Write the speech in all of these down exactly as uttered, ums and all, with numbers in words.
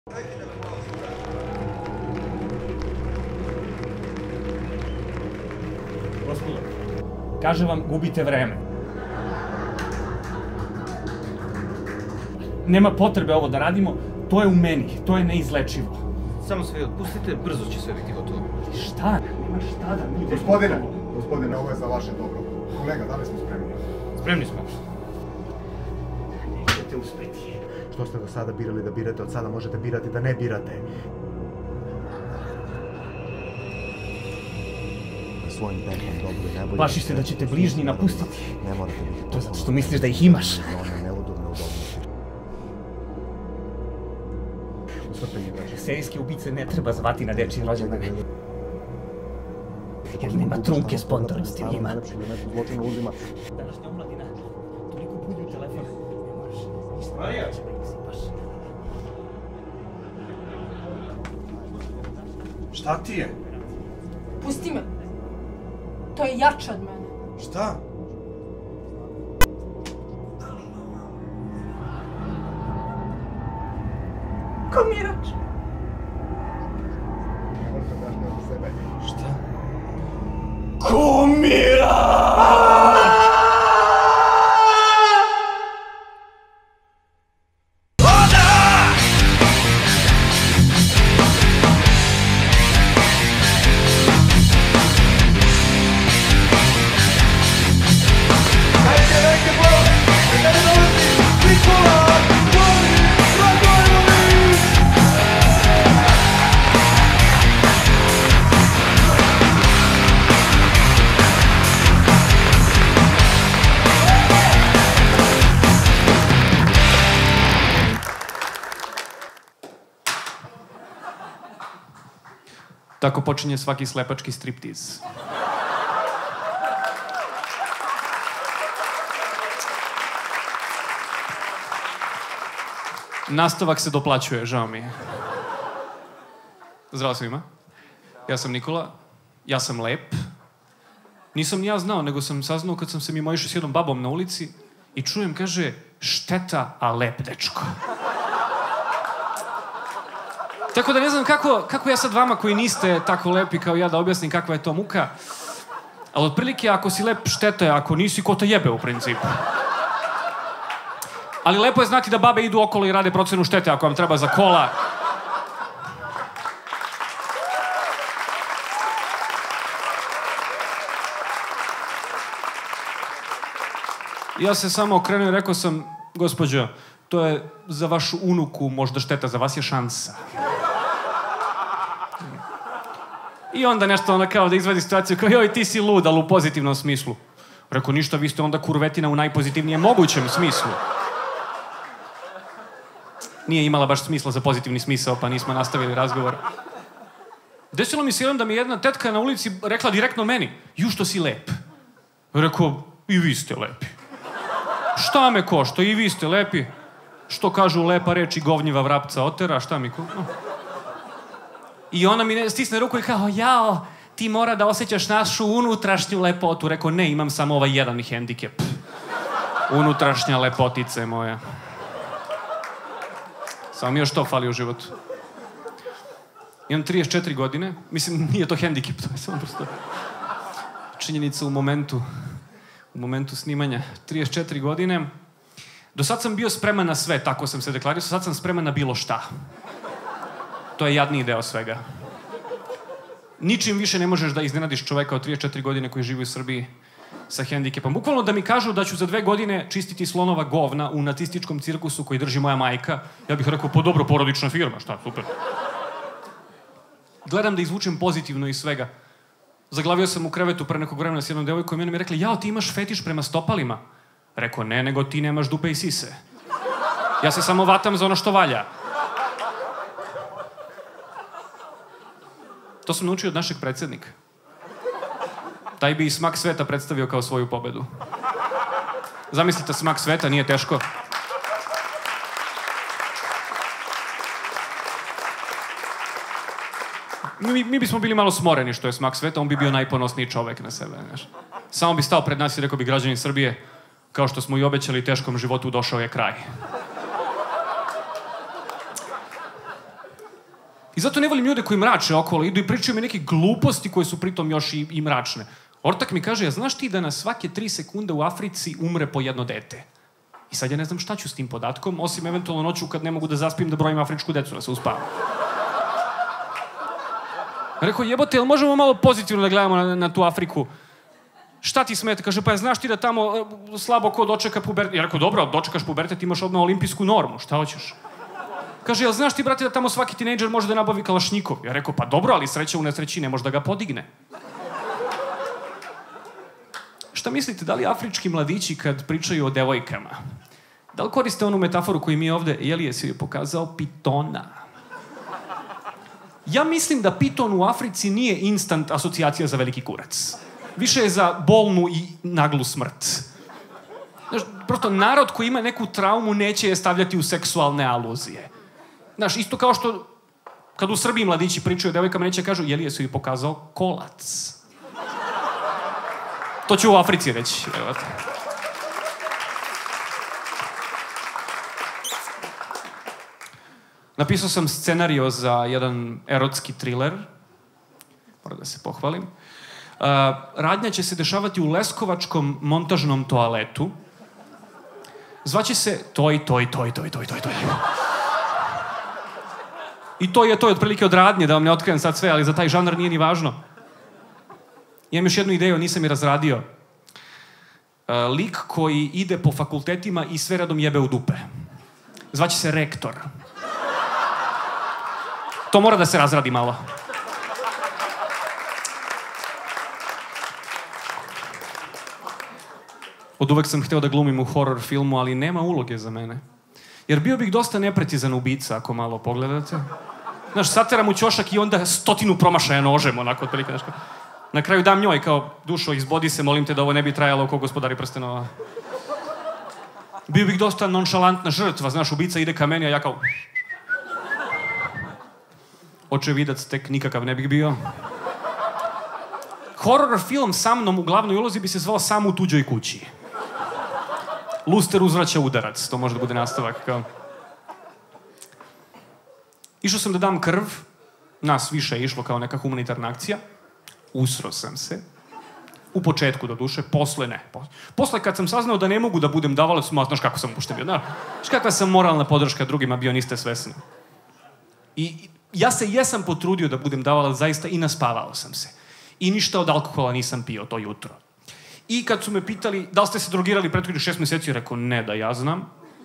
Gospodo, kažem vam, gubite vreme. Nema potrebe ovo da radimo, to je u meni, to je neizlečivo. Samo sve otpustite, brzo će sve biti gotovo. Šta? Nema šta da mi... Gospodine, gospodine, ovo je za vaše dobro. Kolega, da li smo spremni? Spremni smo. Nećete uspeti. Što ste do sada birali da birate, od sada možete birati da ne birate. Svojim tempom dobro i najbolje... Plašiš se da će te bližnji napustiti. Ne morate biti... To je zato što misliš da ih imaš. One neludobne udobnosti. Usvrtenje braće. Serijske ubice ne treba zvati na dečji rođendan. Jer nema trunke spontanosti u njima. Zločina uzima. Današnja omladina toliko budi u telefon. Ne moraš. Marija! Šta ti je? Pusti me. To je jače od mene. Šta? Komirač. Šta? Tako počinje svaki slepački striptiz. Nastavak se doplaćuje, žao mi je. Zdravo svima. Ja sam Nikola. Ja sam lep. Nisam ni ja znao, nego sam saznao kad sam se mimoišao s jednom babom na ulici i čujem, kaže, šteta, a lep dečko. Tako da ne znam kako, kako ja sad vama koji niste tako lepi kao ja da objasnim kakva je to muka. Ali otprilike ako si lep šteta je, ako nisi ko te jebe u principu. Ali lepo je znati da babe idu okolo i rade procenu štete ako vam treba za kola. Ja se samo okrenuo i rekao sam, gospođo, to je za vašu unuku možda šteta, za vas je šansa. I onda nešto ona kao da izvadi situaciju kao joj ti si lud, ali u pozitivnom smislu. Rekao ništa, vi ste onda kurvetina u najpozitivnijem mogućem smislu. Nije imala baš smisla za pozitivni smisao, pa nismo nastavili razgovor. Desilo mi se jednom da mi jedna tetka na ulici rekla direktno meni, ju što si lep. Rekao, i vi ste lepi. Šta me košta, i vi ste lepi. Što kažu lepa reč i govnjiva vrapca otera, šta mi ko... I ona mi stisne ruku i kao, jao, ti mora da osjećaš našu unutrašnju lepotu. Rekao, ne, imam samo ovaj jedan hendikep. Unutrašnja lepotice moja. Samo mi još to fali u životu. Imam trideset četiri godine. Mislim, nije to hendikep, to je samo prosto činjenica u momentu, u momentu snimanja. trideset četiri godine. Do sad sam bio spreman na sve, tako sam se deklarisao. Sad sam spreman na bilo šta. To je jadniji deo svega. Ničim više ne možeš da iznenadiš čoveka od trideset četiri godine koji živi u Srbiji sa hendikepom. Bukvalno da mi kažu da ću za dve godine čistiti slonova govna u nacističkom cirkusu koji drži moja majka, ja bih rekao, po dobro porodična firma, šta, super. Gledam da izvučem pozitivno iz svega. Zaglavio sam u krevetu pre nekog vremena s jednom devojkom i ona mi je rekla, jao, ti imaš fetiš prema stopalima? Rekao, ne, nego ti nemaš dupe i sise. Ja se samo vatam za ono što valja. To sam naučio od našeg predsjednika. Taj bi i smak sveta predstavio kao svoju pobedu. Zamislite, smak sveta, nije teško. Mi, mi bismo bili malo smoreni što je smak sveta, on bi bio najponosniji čovek na sebe. Znaš. Samo bi stao pred nas i rekao bi, građani Srbije, kao što smo i obećali, teškom životu došao je kraj. I zato ne volim ljude koji mrače okolo, idu i pričaju mi neke gluposti koje su pritom još i, i mračne. Ortak mi kaže, ja znaš ti da na svake tri sekunde u Africi umre po jedno dete? I sad ja ne znam šta ću s tim podatkom, osim eventualno noću kad ne mogu da zaspim da brojim afričku decu da se uspavam. Rekao, jebote, jel možemo malo pozitivno da gledamo na, na tu Afriku? Šta ti smeta? Kaže, pa znaš ti da tamo uh, slabo ko dočeka pubertet? Ja rekao, dobro, dočekaš pubertet, imaš odmah olimpijsku normu, šta hoćeš? Kaže, jel znaš ti, brate, da tamo svaki tinejdžer može da nabavi kalašnjikov? Ja rekao, pa dobro, ali sreća u nesreći ne može da ga podigne. Šta mislite, da li afrički mladići kad pričaju o devojkama, da li koriste onu metaforu koju mi ovde, Elije si joj pokazao, pitona? Ja mislim da piton u Africi nije instant asocijacija za veliki kurac. Više je za bolnu i naglu smrt. Znaš, prosto narod koji ima neku traumu neće je stavljati u seksualne aluzije. Znaš, isto kao što kad u Srbiji mladići pričaju o devojkama neće kažu, Elije si joj pokazao kolac. To ću u Africi reći. Evo. Napisao sam scenario za jedan erotski thriller. Moram da se pohvalim. Uh, radnja će se dešavati u leskovačkom montažnom toaletu. Zvaće se Toj, toj, toj, toj, toj, toj, toj. I to je to je otprilike od radnje, da vam ne otkrijem sad sve, ali za taj žanr nije ni važno. Imam još jednu ideju, nisam je razradio. Uh, lik koji ide po fakultetima i sve radom jebe u dupe. Zvaće se rektor. To mora da se razradi malo. Od uvek sam hteo da glumim u horror filmu, ali nema uloge za mene. Jer bio bih dosta neprecizan ubica, ako malo pogledate. Znaš, sateram u ćošak i onda stotinu promašaja nožem, onako, otprilike, znaš. Na kraju dam njoj, kao, dušo, izbodi se, molim te da ovo ne bi trajalo oko Gospodari prstenova. Bio bih dosta nonšalantna žrtva, znaš, ubica ide ka meni, a ja kao... Očevidac tek nikakav ne bih bio. Horror film sa mnom u glavnoj ulozi bi se zvao Sam u tuđoj kući. Luster uzvraća udarac, to može da bude nastavak, kao... Išao sam da dam krv, nas više je išlo kao neka humanitarna akcija. Usro sam se. U početku, do duše, posle ne. Posle kad sam saznao da ne mogu da budem davalac, ma, znaš kako sam uopšte bio, znaš, znaš kakva sam moralna podrška drugima bio, niste svesni. I ja se jesam potrudio da budem davalac zaista i naspavao sam se. I ništa od alkohola nisam pio to jutro. I kad su me pitali da li ste se drogirali prethodnih šest meseci, rekao ne da ja znam.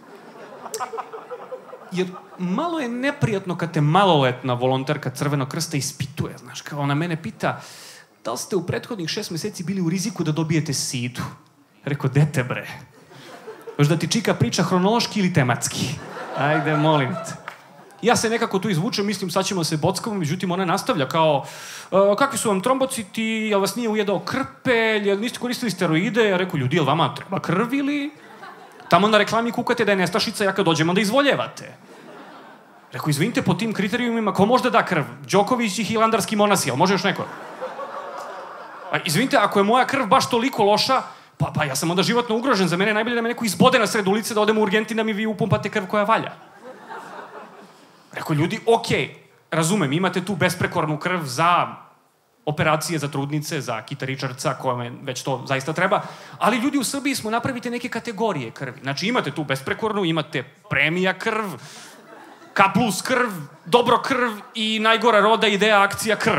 Jer malo je neprijatno kad te maloletna volonterka Crvenog krsta ispituje, znaš, kao ona mene pita da li ste u prethodnih šest meseci bili u riziku da dobijete sidu. Rekao, dete bre. Još da ti čika priča hronološki ili tematski. Ajde, molim te. Ja se nekako tu izvučem, mislim, sad ćemo se bockamo, međutim, ona nastavlja kao uh, kakvi su vam trombociti, jel vas nije ujedao krpelj, jel niste koristili steroide? Ja rekao, ljudi, jel vama treba krv ili? Tamo na reklami kukate da je nestašica, ja kad dođem, onda izvoljevate. Rekao, izvinite, po tim kriterijumima, ko može da da krv? Đoković i hilandarski monasi, jel može još neko? A, izvinite, ako je moja krv baš toliko loša, pa, pa ja sam onda životno ugrožen, za mene je najbolje da me neko izbode na sred ulice, da odem u urgenti da mi vi upumpate krv koja valja. Rekao, ljudi, okej, okay, razumem, imate tu besprekornu krv za operacije, za trudnice, za kitaričarca, kome već to zaista treba, ali ljudi u Srbiji smo napravite neke kategorije krvi. Znači, imate tu besprekornu, imate premija krv, K plus krv, dobro krv i najgora roda, ideja, akcija, krv.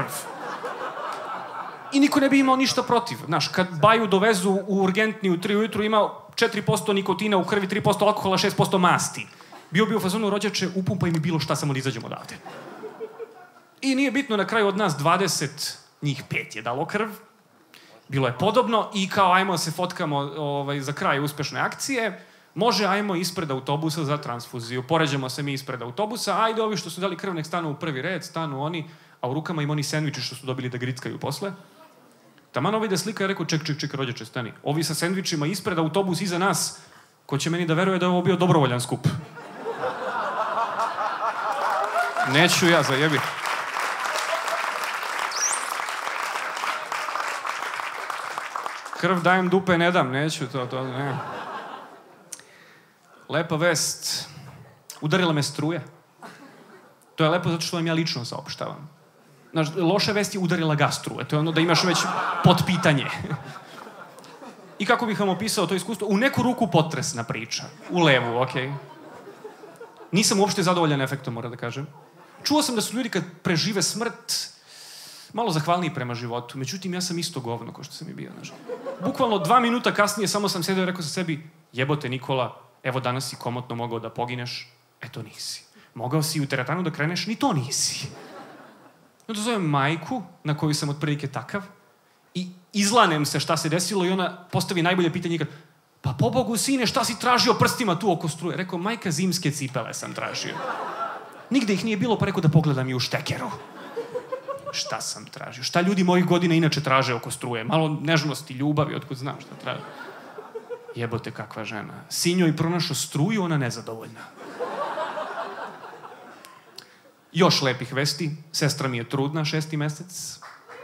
I niko ne bi imao ništa protiv. Znaš, kad Baju dovezu u urgentni u tri ujutru, ima četiri posto nikotina u krvi, tri posto alkohola, šest posto masti. Bio bi u fazonu rođače, upumpaj mi bilo šta, samo da izađemo odavde. I nije bitno, na kraju od nas dvadeset, njih pet je dalo krv. Bilo je podobno i kao ajmo se fotkamo ovaj, za kraj uspešne akcije. Može, ajmo ispred autobusa za transfuziju. Poređamo se mi ispred autobusa. Ajde, ovi što su dali krv, nek stanu u prvi red, stanu oni, a u rukama im oni sendviči što su dobili da grickaju posle. Taman ovaj da slika je rekao, ček, ček, ček, rođače, stani. Ovi sa sendvičima ispred, autobus iza nas, ko će meni da veruje da je ovo bio dobrovoljan skup. Neću ja, zajebi. Krv dajem, dupe ne dam, neću to, to, ne. Lepa vest. Udarila me struja. To je lepo zato što vam ja lično saopštavam. Znaš, loša vest je udarila gastru. To je ono da imaš već potpitanje. I kako bih vam opisao to iskustvo? U neku ruku potresna priča. U levu, okej. Okay. Nisam uopšte zadovoljan efektom, moram da kažem. Čuo sam da su ljudi kad prežive smrt malo zahvalniji prema životu. Međutim, ja sam isto govno ko što sam i bio, znaš. Bukvalno dva minuta kasnije samo sam sedeo i rekao sa sebi, jebote Nikola, evo danas si komotno mogao da pogineš, eto nisi. Mogao si u teretanu da kreneš, ni to nisi. Onda zovem majku, na koju sam otprilike takav, i izlanem se šta se desilo i ona postavi najbolje pitanje ikad. Pa pobogu, sine, šta si tražio prstima tu oko struje? Rekao, majka, zimske cipele sam tražio. Nigde ih nije bilo, pa rekao da pogledam i u štekeru. Šta sam tražio? Šta ljudi mojih godina inače traže oko struje? Malo nežnosti, ljubavi, otkud znam šta traže. Jebote, kakva žena. Sin joj pronašao struju, ona nezadovoljna. Još lepih vesti. Sestra mi je trudna, šesti mesec.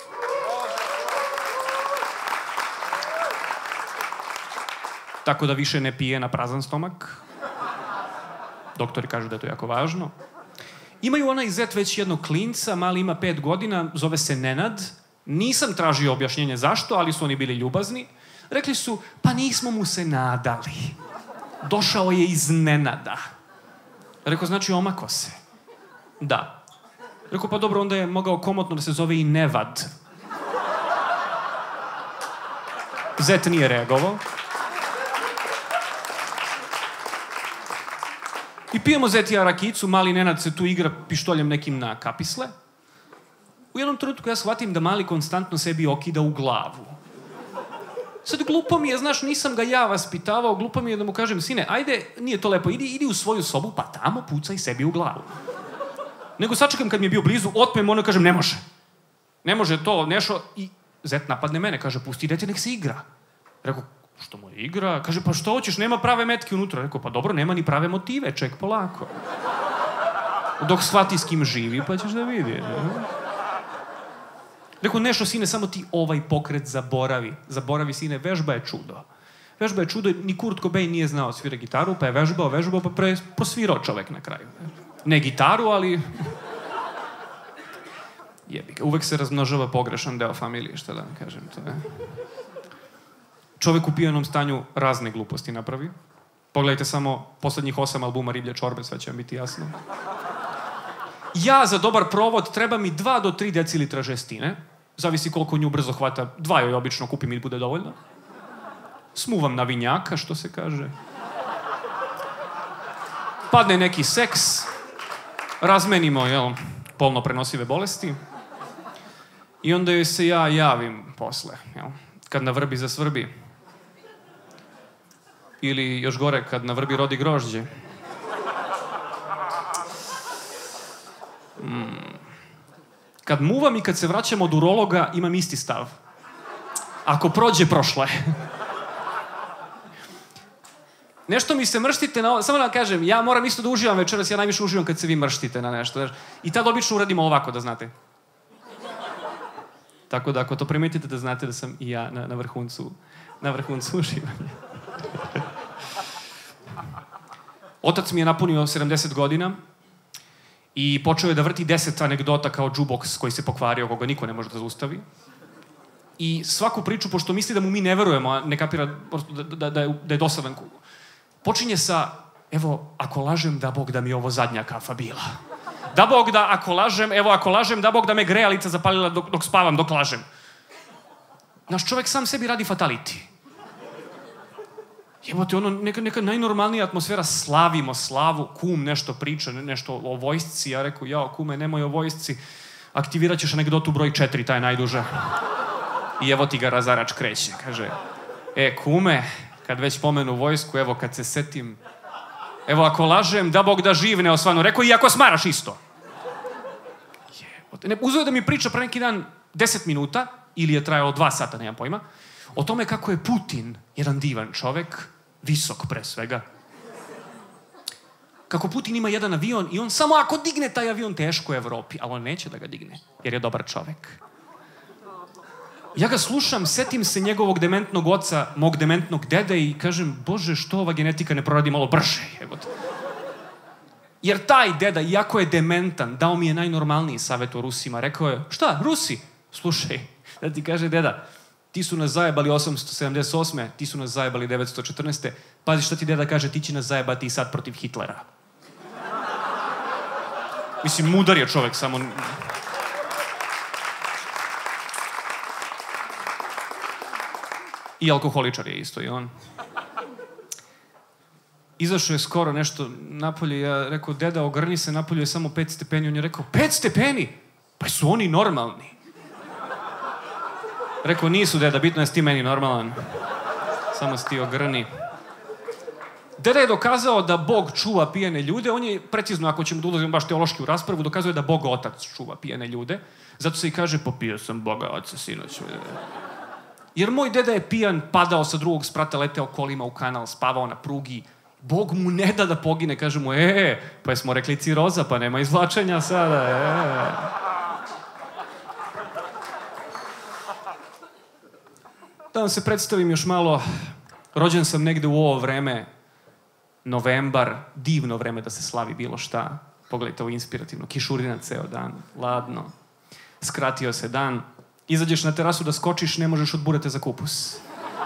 Tako da više ne pije na prazan stomak. Doktori kažu da je to jako važno. Imaju ona i zet već jednog klinca, mali ima pet godina, zove se Nenad. Nisam tražio objašnjenje zašto, ali su oni bili ljubazni. Rekli su, pa nismo mu se nadali. Došao je iz Nenada. Rekao, znači omako se. Da. Rekao, pa dobro, onda je mogao komotno da se zove i Nevad. Zet nije reagovao. I pijemo zet i ja rakicu, mali Nenad se tu igra pištoljem nekim na kapisle. U jednom trenutku ja shvatim da mali konstantno sebi okida u glavu. Sad glupo mi je, znaš, nisam ga ja vaspitavao, glupo mi je da mu kažem, sine, ajde, nije to lepo, idi, idi u svoju sobu, pa tamo pucaj sebi u glavu. Nego sačekam kad mi je bio blizu, otmem ono i kažem, ne može. Ne može to, nešto, i zet napadne mene, kaže, pusti dete, nek se igra. Rekao, što mu je igra? Kaže, pa što hoćeš, nema prave metke unutra. Rekao, pa dobro, nema ni prave motive, ček polako. Dok shvati s kim živi, pa ćeš da vidi. Ne? Rekao, nešto, sine, samo ti ovaj pokret zaboravi. Zaboravi, sine, vežba je čudo. Vežba je čudo, ni Kurt Cobain nije znao svira gitaru, pa je vežbao, vežbao, pa pre prosvirao čovek na kraju. Ne gitaru, ali... Jebi ga, uvek se razmnožava pogrešan deo familije, šta da vam kažem, to je... Čovek u pijanom stanju razne gluposti napravi. Pogledajte samo poslednjih osam albuma Riblje čorbe, sve će vam biti jasno. Ja za dobar provod treba mi dva do tri decilitra žestine. Zavisi koliko nju brzo hvata. Dva joj obično kupim i bude dovoljno. Smuvam na vinjaka, što se kaže. Padne neki seks. Razmenimo, jel, polno prenosive bolesti. I onda joj se ja javim posle, jel. Kad na vrbi zasvrbi. Ili još gore, kad na vrbi rodi grožđe. Mm. Kad muvam i kad se vraćam od urologa, imam isti stav. Ako prođe, prošlo je. Nešto mi se mrštite na ovo, samo da vam kažem, ja moram isto da uživam večeras, ja najviše uživam kad se vi mrštite na nešto. I tad obično uradimo ovako, da znate. Tako da, ako to primetite, da znate da sam i ja na, na vrhuncu, na vrhuncu uživanja. Otac mi je napunio sedamdeset godina i počeo je da vrti deset anegdota kao jukebox koji se pokvario, koga niko ne može da zaustavi. I svaku priču, pošto misli da mu mi ne verujemo, a ne kapira da, da, da, je, da je dosadan, počinje sa, evo, ako lažem, da Bog da mi ovo zadnja kafa bila. Da Bog da, ako lažem, evo, ako lažem, da Bog da me grejalica zapalila dok, dok spavam, dok lažem. Naš čovek sam sebi radi fatality. Jebote, ono, neka, neka najnormalnija atmosfera, slavimo slavu, kum nešto priča, nešto o vojsci. Ja rekao, jao, kume, nemoj o vojsci, aktivirat ćeš anegdotu broj četiri, ta je najduža. I evo ti ga razarač kreće, kaže, e, kume, kad već pomenu vojsku, evo, kad se setim, evo, ako lažem, da Bog da živ ne osvanu. Rekao, i ako smaraš isto. Jebote, ne, uzeo da mi priča pre neki dan deset minuta, ili je trajalo dva sata, nemam pojma, o tome kako je Putin jedan divan čovek, visok pre svega. Kako Putin ima jedan avion i on samo ako digne taj avion teško u Evropi, ali on neće da ga digne, jer je dobar čovek. Ja ga slušam, setim se njegovog dementnog oca, mog dementnog dede i kažem, Bože, što ova genetika ne proradi malo brže? Jebote. Jer taj deda, iako je dementan, dao mi je najnormalniji savjet o Rusima. Rekao je, šta, Rusi? Slušaj, da ti kaže deda, ti su nas zajebali osamsto sedamdeset osme, ti su nas zajebali devetsto četrnaeste. Pazi šta ti deda kaže, ti će nas zajebati i sad protiv Hitlera. Mislim, mudar je čovek, samo... I alkoholičar je isto, i on. Izašao je skoro nešto napolje, ja rekao, deda, ogrni se, napolje je samo pet stepeni. On je rekao, pet stepeni? Pa su oni normalni. Rekao, nisu, deda, bitno je si ti meni normalan. Samo si ti ogrni. Deda je dokazao da Bog čuva pijane ljude. On je, precizno, ako ćemo da ulazimo baš teološki u raspravu, dokazuje da Bog Otac čuva pijane ljude. Zato se i kaže, popio sam Boga Oca sinoć. Jer moj deda je pijan, padao sa drugog sprata, leteo kolima u kanal, spavao na prugi. Bog mu ne da da pogine, kaže mu, e, pa jesmo rekli ciroza, pa nema izvlačenja sada, e. Da vam se predstavim još malo, rođen sam negde u ovo vreme, novembar, divno vreme da se slavi bilo šta. Pogledajte ovo inspirativno, kišurina ceo dan, ladno, skratio se dan, izađeš na terasu da skočiš, ne možeš od burete za kupus.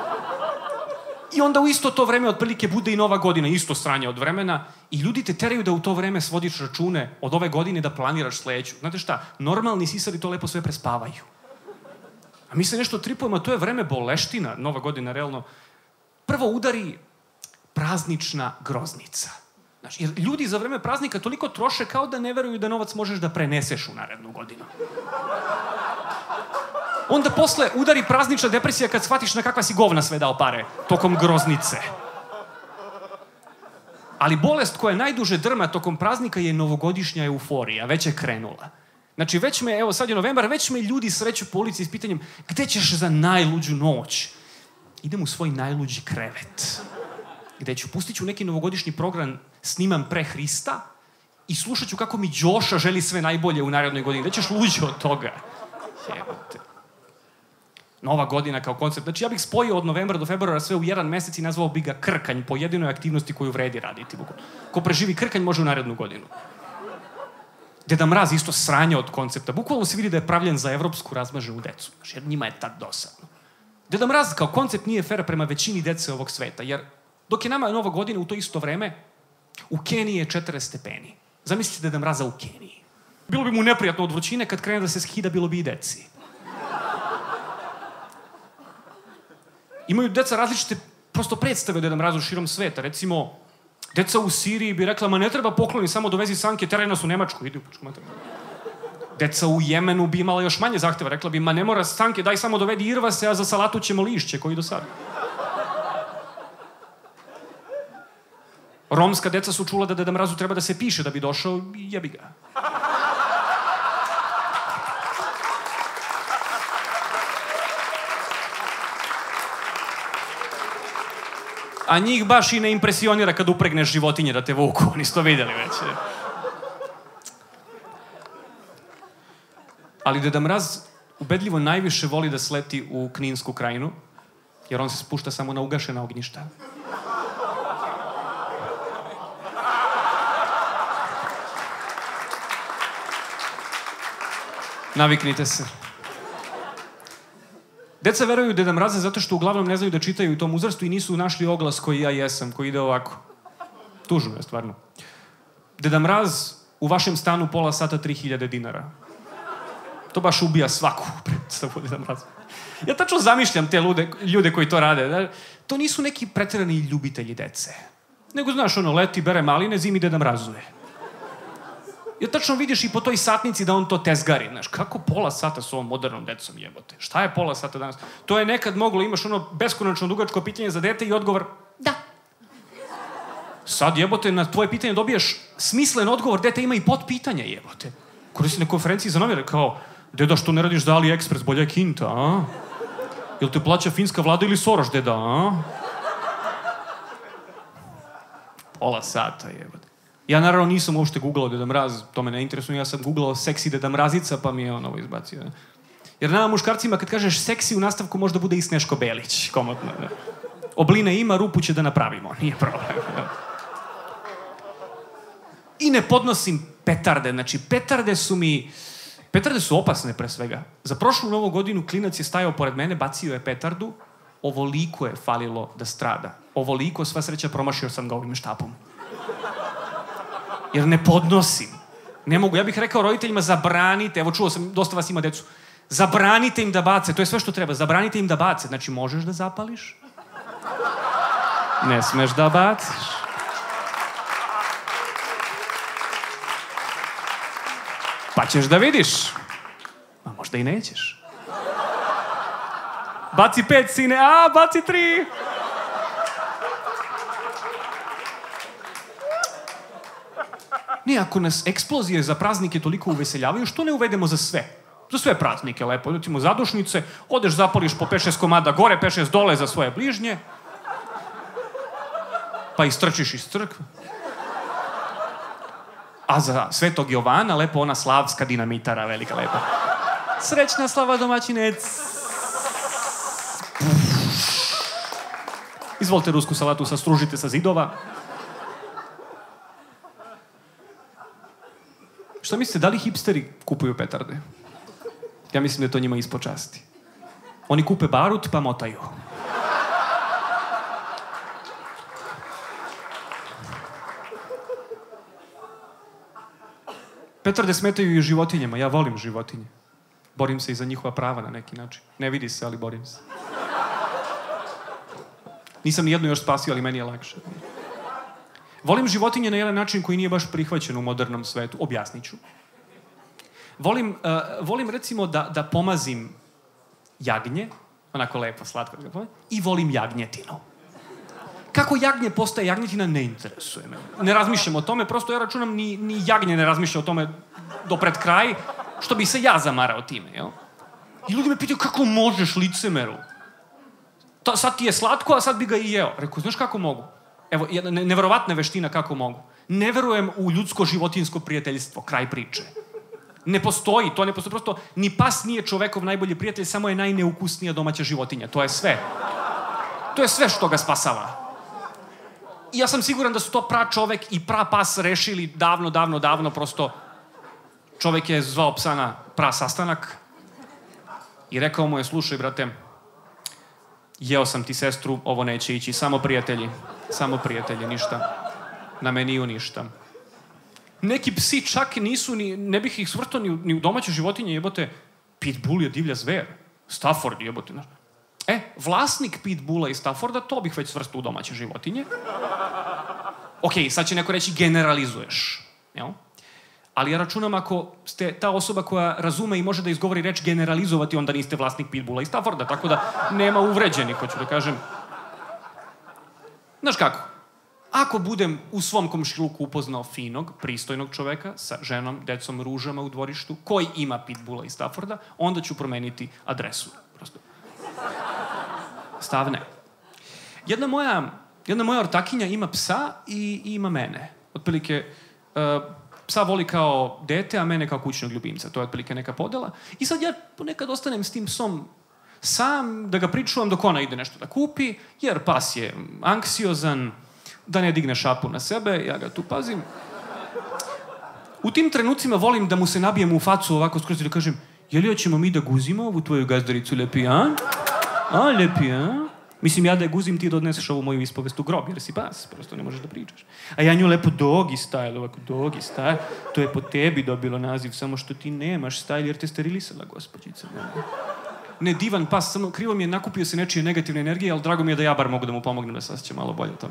I onda u isto to vreme otprilike bude i nova godina, isto sranje od vremena, i ljudi te teraju da u to vreme svodiš račune od ove godine da planiraš sledeću. Znate šta, normalni sisari to lepo sve prespavaju. A mi se nešto tripujemo, to je vreme boleština, nova godina, realno. Prvo udari praznična groznica. Znači, jer ljudi za vreme praznika toliko troše kao da ne veruju da novac možeš da preneseš u narednu godinu. Onda posle udari praznična depresija kad shvatiš na kakva si govna sve dao pare tokom groznice. Ali bolest koja najduže drma tokom praznika je novogodišnja euforija, već je krenula. Znači, već me, evo sad je novembar, već me ljudi sreću po ulici s pitanjem gde ćeš za najluđu noć? Idem u svoj najluđi krevet. Gde ću, pustit ću neki novogodišnji program, snimam pre Hrista i slušat ću kako mi Đoša želi sve najbolje u narednoj godini. Gde ćeš luđe od toga? Jebote. Nova godina kao koncept. Znači, ja bih spojio od novembra do februara sve u jedan mesec i nazvao bi ga krkanj po jedinoj aktivnosti koju vredi raditi. Ko preživi krkanj može u narednu godinu. Deda Mraz isto sranje od koncepta. Bukvalno se vidi da je pravljen za evropsku razmaženu decu. Znači, jer njima je tad dosadno. Deda Mraz kao koncept nije fer prema većini dece ovog sveta, jer dok je nama Nova godina u to isto vreme, u Keniji je četrdeset stepeni. Zamislite Deda Mraza u Keniji. Bilo bi mu neprijatno od vrućine, kad krene da se skida, bilo bi i deci. Imaju deca različite prosto predstave o Deda Mrazu širom sveta. Recimo, deca u Siriji bi rekla, ma ne treba pokloni, samo dovezi sanke, teraj nas u Nemačku. Idi u počku mater. Deca u Jemenu bi imala još manje zahteva. Rekla bi, ma ne mora sanke, daj samo dovedi irvase, a za salatu ćemo lišće, koji do sada. Romska deca su čula da Deda Mrazu treba da se piše da bi došao i jebi ga. A njih baš i ne impresionira kad upregneš životinje da te vuku. Oni su to videli već. Ali Deda Mraz ubedljivo najviše voli da sleti u Kninsku krajinu, jer on se spušta samo na ugašena ognjišta. Naviknite se. Deca veruju Deda Mraza zato što uglavnom ne znaju da čitaju u tom uzrastu i nisu našli oglas koji ja jesam, koji ide ovako. Tužno je, stvarno. Deda Mraz u vašem stanu pola sata tri hiljade dinara. To baš ubija svaku predstavu Deda Mraza. Ja tačno zamišljam te lude, ljude koji to rade. To nisu neki preterani ljubitelji dece. Nego, znaš, ono, leti, bere maline, zimi Deda Mrazuje. Ja tačno vidiš i po toj satnici da on to tezgari. Znaš, kako pola sata s ovom modernom decom jebote? Šta je pola sata danas? To je nekad moglo, imaš ono beskonačno dugačko pitanje za dete i odgovor da. Sad jebote, na tvoje pitanje dobiješ smislen odgovor, dete ima i potpitanja jebote. Koristi na konferenciji za novine, kao, deda, što ne radiš za AliExpress, bolja je kinta, a? Jel te plaća finska vlada ili Soroš, deda, a? Pola sata jebote. Ja naravno nisam uopšte googlao Deda Mraz, to me ne interesuje, ja sam googlao seksi Deda Mrazica, pa mi je on ovo izbacio. Jer nama muškarcima kad kažeš seksi u nastavku možda bude i Sneško Belić, komotno. Obline ima, rupu će da napravimo, nije problem. I ne podnosim petarde. Znači, petarde su mi... Petarde su opasne, pre svega. Za prošlu novu godinu klinac je stajao pored mene, bacio je petardu, ovoliko je falilo da strada. Ovoliko, sva sreća, promašio sam ga ovim štapom. Jer ne podnosim. Ne mogu. Ja bih rekao roditeljima, zabranite, evo čuo sam, dosta vas ima decu, zabranite im da bace, to je sve što treba, zabranite im da bace. Znači, možeš da zapališ? Ne smeš da baciš. Pa ćeš da vidiš. A možda i nećeš. Baci pet, sine, a, baci tri. Ne, ako nas eksplozije za praznike toliko uveseljavaju, što ne uvedemo za sve? Za sve praznike, lepo. Recimo, zadušnice, odeš, zapališ po pet šest komada gore, pet šest dole za svoje bližnje, pa istrčiš iz crkve. A za Svetog Jovana, lepo ona slavska dinamitara, velika, lepa. Srećna slava, domaćinec. Izvolite rusku salatu, sastružite sa zidova. Šta mislite, da li hipsteri kupuju petarde? Ja mislim da je to njima ispod časti. Oni kupe barut pa motaju. Petarde smetaju i životinjama. Ja volim životinje. Borim se i za njihova prava na neki način. Ne vidi se, ali borim se. Nisam ni jednu još spasio, ali meni je lakše. Volim životinje na jedan način koji nije baš prihvaćen u modernom svetu. Objasnit ću. Volim, uh, volim recimo da, da pomazim jagnje, onako lepo, slatko, i volim jagnjetinu. Kako jagnje postaje jagnjetina, ne interesuje me. Ne razmišljam o tome, prosto ja računam ni, ni jagnje ne razmišlja o tome do pred kraj, što bi se ja zamarao time, jel? I ljudi me pitaju kako možeš, licemeru? Ta, sad ti je slatko, a sad bi ga i jeo. Rekao, znaš kako mogu? Evo, jedna ne, neverovatna veština kako mogu. Ne verujem u ljudsko-životinsko prijateljstvo, kraj priče. Ne postoji, to ne postoji, prosto ni pas nije čovekov najbolji prijatelj, samo je najneukusnija domaća životinja. To je sve. To je sve što ga spasava. I ja sam siguran da su to pra čovek i pra pas rešili davno, davno, davno, prosto čovek je zvao psa na pra sastanak i rekao mu je, slušaj, brate, jeo sam ti sestru, ovo neće ići, samo prijatelji, samo prijatelji, ništa. Na meniju ništa. Neki psi čak nisu, ni, ne bih ih svrtao ni, ni u domaće životinje, jebote, pitbull je divlja zver, Stafford, jebote, znaš. E, vlasnik pitbulla i Stafforda, to bih već svrstao u domaće životinje. Okej, sad će neko reći generalizuješ, jel? Ali ja računam ako ste ta osoba koja razume i može da izgovori reč generalizovati, onda niste vlasnik pitbulla i Stafforda, tako da nema uvređenih, hoću da kažem. Znaš kako? Ako budem u svom komšiluku upoznao finog, pristojnog čoveka sa ženom, decom, ružama u dvorištu, koji ima pitbulla i Stafforda, onda ću promeniti adresu. Prosto. Stav ne. Jedna moja, jedna moja ortakinja ima psa i, i ima mene. Otprilike, uh, psa voli kao dete, a mene kao kućnog ljubimca. To je otprilike neka podela. I sad ja ponekad ostanem s tim psom sam, da ga pričuvam dok ona ide nešto da kupi, jer pas je anksiozan, da ne digne šapu na sebe, ja ga tu pazim. U tim trenucima volim da mu se nabijem u facu ovako skroz i da kažem, je li hoćemo mi da guzimo ovu tvoju gazdaricu, lepi, a? A, lepi, a? Mislim, ja da je guzim, ti da odneseš ovu moju ispovest u grob, jer si pas, prosto ne možeš da pričaš. A ja nju lepo doggy style, ovako doggy style, to je po tebi dobilo naziv, samo što ti nemaš style, jer te sterilisala, gospođica. Ne, divan pas, samo krivo mi je, nakupio se nečije negativne energije, ali drago mi je da ja bar mogu da mu pomognem da se osjeća malo bolje o tome.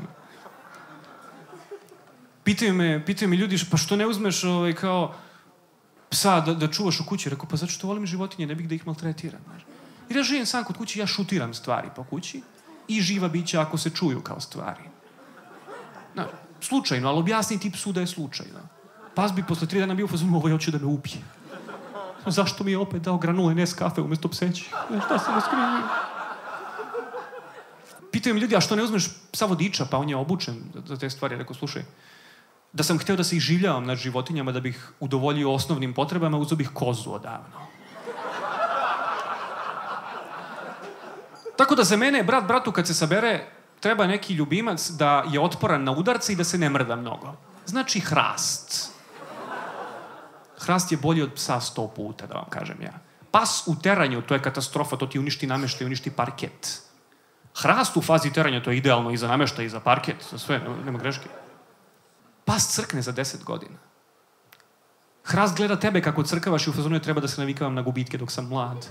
Pitaju me, pitaju me ljudi, pa što ne uzmeš ovaj, kao psa da, da čuvaš u kući? Rekao, pa zato što volim životinje, ne bih da ih maltretiram. Jer ja živim sam kod kući, ja šutiram stvari po kući i živa bića ako se čuju kao stvari. Na, slučajno, ali objasni ti psu da je slučajno. Pas bi posle tri dana bio u fazonu, ovo hoće da me ubije. Zašto mi je opet dao granule Nescafe umjesto pseći? Šta se ne skrivi? Pitaju mi ljudi, a što ne uzmeš psa vodiča? Pa on je obučen za te stvari. Rekao, slušaj, da sam hteo da se iživljavam nad životinjama, da bih udovoljio osnovnim potrebama, uzeo bih kozu odavno. Tako da za mene, brat bratu, kad se sabere, treba neki ljubimac da je otporan na udarce i da se ne mrda mnogo. znači hrast. Hrast je bolji od psa sto puta, da vam kažem ja. Pas u teranju, to je katastrofa, to ti uništi nameštaj, uništi parket. Hrast u fazi teranja, to je idealno i za nameštaj, i za parket, za sve, nema greške. Pas crkne za deset godina. Hrast gleda tebe kako crkavaš i u fazonu treba da se navikavam na gubitke dok sam mlad.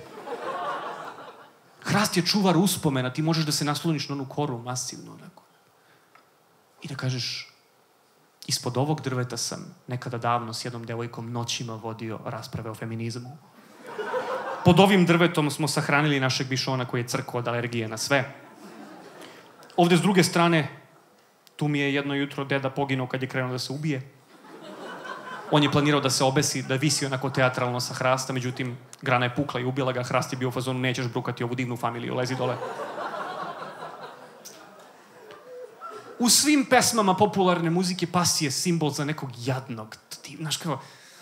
Hrast je čuvar uspomena, ti možeš da se nasloniš na onu koru masivno. Onako. I da kažeš, ispod ovog drveta sam nekada davno s jednom devojkom noćima vodio rasprave o feminizmu. Pod ovim drvetom smo sahranili našeg bišona koji je crkao od alergije na sve. Ovde s druge strane, tu mi je jedno jutro deda poginuo kad je krenuo da se ubije. On je planirao da se obesi, da visi onako teatralno sa hrasta, međutim, grana je pukla i ubila ga, hrast je bio u fazonu, nećeš brukati ovu divnu familiju, lezi dole. U svim pesmama popularne muzike pas je simbol za nekog jadnog. Znaš kao,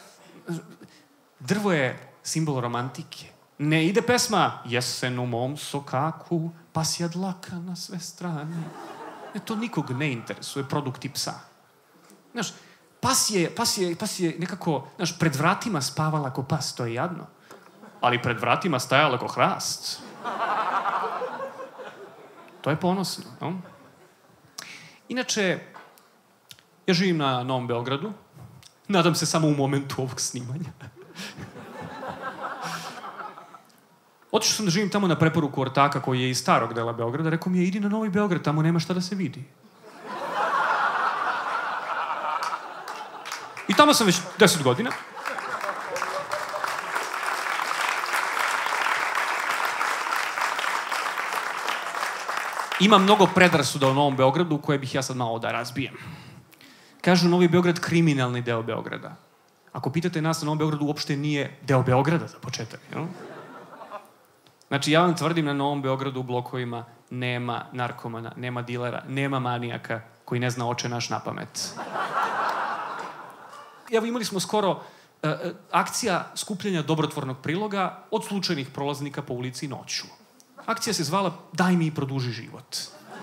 drvo je simbol romantike. Ne ide pesma jesen u mom sokaku, pasja dlaka na sve strane. Ne, to nikog ne interesuje, produkti psa. Znaš, pas je, pas je, pas je nekako, znaš, pred vratima spavala ko pas, to je jadno. Ali pred vratima stajala ko hrast. To je ponosno, no? Inače, ja živim na Novom Beogradu. Nadam se samo u momentu ovog snimanja. Otišao sam da živim tamo na preporuku ortaka koji je iz starog dela Beograda. Rekao mi je, idi na Novi Beograd, tamo nema šta da se vidi. I tamo sam već deset godina. Ima mnogo predrasuda u Novom Beogradu koje bih ja sad malo da razbijem. Kažu Novi Beograd kriminalni deo Beograda. Ako pitate nas, na Novom Beogradu uopšte nije deo Beograda za početak. Jel? Znači, ja vam tvrdim, na Novom Beogradu u blokovima nema narkomana, nema dilera, nema manijaka koji ne zna oče naš na pamet. Evo, imali smo skoro uh, akcija skupljanja dobrotvornog priloga od slučajnih prolaznika po ulici noću. Akcija se zvala Daj mi i produži život.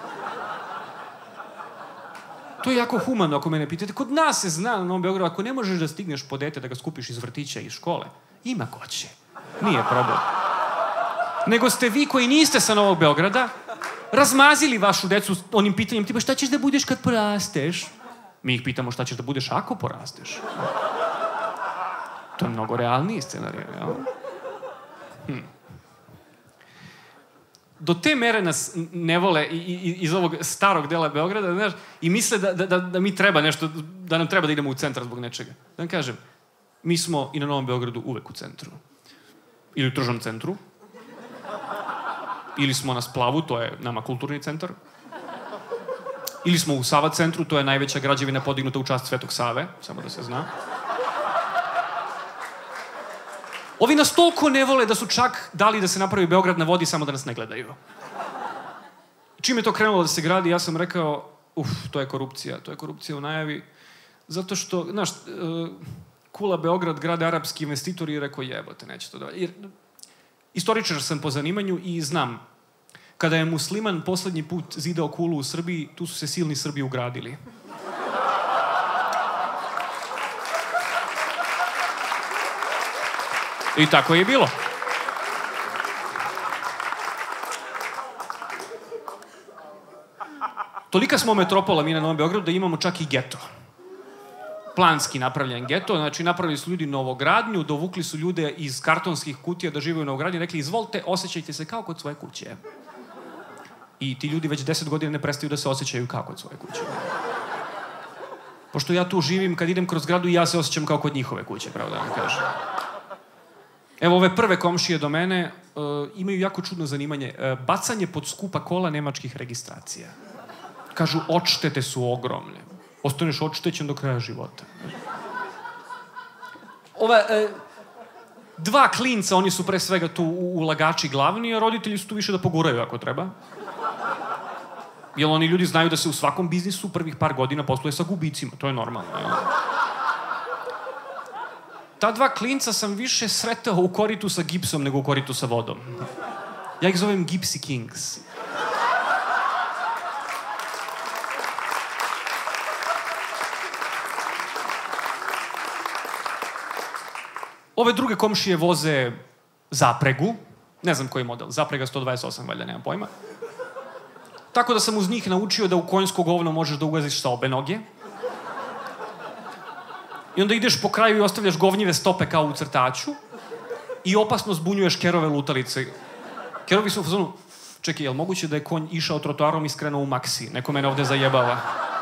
To je jako humano, ako mene pitate. Kod nas se zna na Novom Beogradu, ako ne možeš da stigneš po dete da ga skupiš iz vrtića i iz škole, ima ko će. Nije problem. Nego ste vi koji niste sa Novog Beograda razmazili vašu decu onim pitanjem tipa šta ćeš da budeš kad porasteš? Mi ih pitamo šta ćeš da budeš ako porasteš. To je mnogo realniji scenarij, jel? Hm. Do te mere nas ne vole i, i, iz ovog starog dela Beograda, znaš, i misle da, da, da mi treba nešto, da nam treba da idemo u centar zbog nečega. Da vam kažem, mi smo i na Novom Beogradu uvek u centru. Ili u tržnom centru. Ili smo na Splavu, to je nama kulturni centar. Ili smo u Sava centru, to je najveća građevina podignuta u čast Svetog Save, samo da se zna. Ovi nas toliko ne vole da su čak dali da se napravi Beograd na vodi samo da nas ne gledaju. Čim je to krenulo da se gradi, ja sam rekao, uf, to je korupcija, to je korupcija u najavi. Zato što, znaš, Kula Beograd grade arapski investitori i rekao, jebote, neće to da... Jer, istoričar sam po zanimanju i znam, kada je musliman poslednji put zidao kulu u Srbiji, tu su se silni Srbi ugradili. I tako je bilo. Tolika smo metropola mi na Novom Beogradu da imamo čak i geto. Planski napravljen geto, znači napravili su ljudi novogradnju, dovukli su ljude iz kartonskih kutija da žive u novogradnji i rekli, izvolite, osjećajte se kao kod svoje kuće. I ti ljudi već deset godina ne prestaju da se osjećaju kao kod svoje kuće. Pošto ja tu živim, kad idem kroz gradu, ja se osjećam kao kod njihove kuće, pravo da vam kažem. Evo, ove prve komšije do mene uh, imaju jako čudno zanimanje. Uh, bacanje pod skupa kola nemačkih registracija. Kažu, odštete su ogromne. Ostaneš odštećen do kraja života. Ova, uh, dva klinca, oni su pre svega tu ulagači glavni, a roditelji su tu više da poguraju ako treba. Jer oni ljudi znaju da se u svakom biznisu prvih par godina posluje sa gubicima. To je normalno. Jel? Ta dva klinca sam više sretao u koritu sa gipsom nego u koritu sa vodom. Ja ih zovem Gypsy Kings. Ove druge komšije voze zapregu. Ne znam koji model. Zaprega sto dvadeset osam, valjda, nemam pojma. Tako da sam uz njih naučio da u konjsko govno možeš da ugaziš sa obe noge. I onda ideš po kraju i ostavljaš govnjive stope kao u crtaču i opasno zbunjuješ kerove lutalice. Kerovi su u fazonu, čekaj, je li moguće da je konj išao trotoarom i skrenuo u maksi? Neko mene ovde zajebava.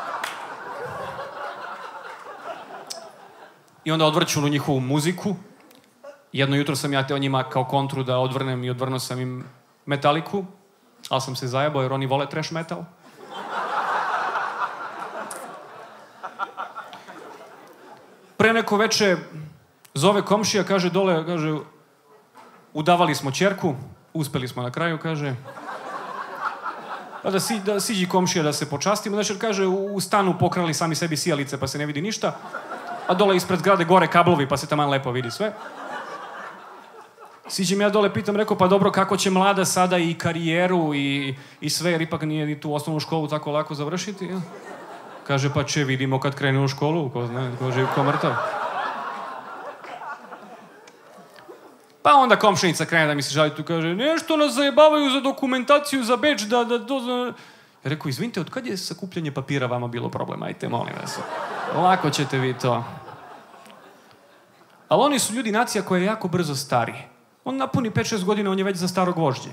I onda odvrću na njihovu muziku. Jedno jutro sam ja teo njima kao kontru da odvrnem i odvrnuo sam im Metaliku, ali sam se zajebao jer oni vole trash metal. Pre neko veče zove komšija, kaže dole, kaže, udavali smo ćerku, uspeli smo na kraju, kaže, pa da, si, da siđi komšija da se počastimo, znači, kaže, u stanu pokrali sami sebi sijalice pa se ne vidi ništa, a dole ispred zgrade gore kablovi pa se taman lepo vidi sve. Siđem ja dole, pitam, rekao, pa dobro, kako će mlada sada i karijeru i, i sve, jer ipak nije ni tu osnovnu školu tako lako završiti, ja? Kaže, pa će, vidimo kad krene u školu, ko zna, ko živ, ko mrtav. Pa onda komšinica krene da mi se žali tu, kaže, nešto nas zajebavaju za dokumentaciju za Beč, da, da, to zna... Ja rekao, izvinite, od kad je sakupljanje papira vama bilo problem? Ajte, molim vas. Lako ćete vi to. Ali oni su ljudi, nacija koja je jako brzo stari. On napuni pet šest godina, on je već za starog vožđe.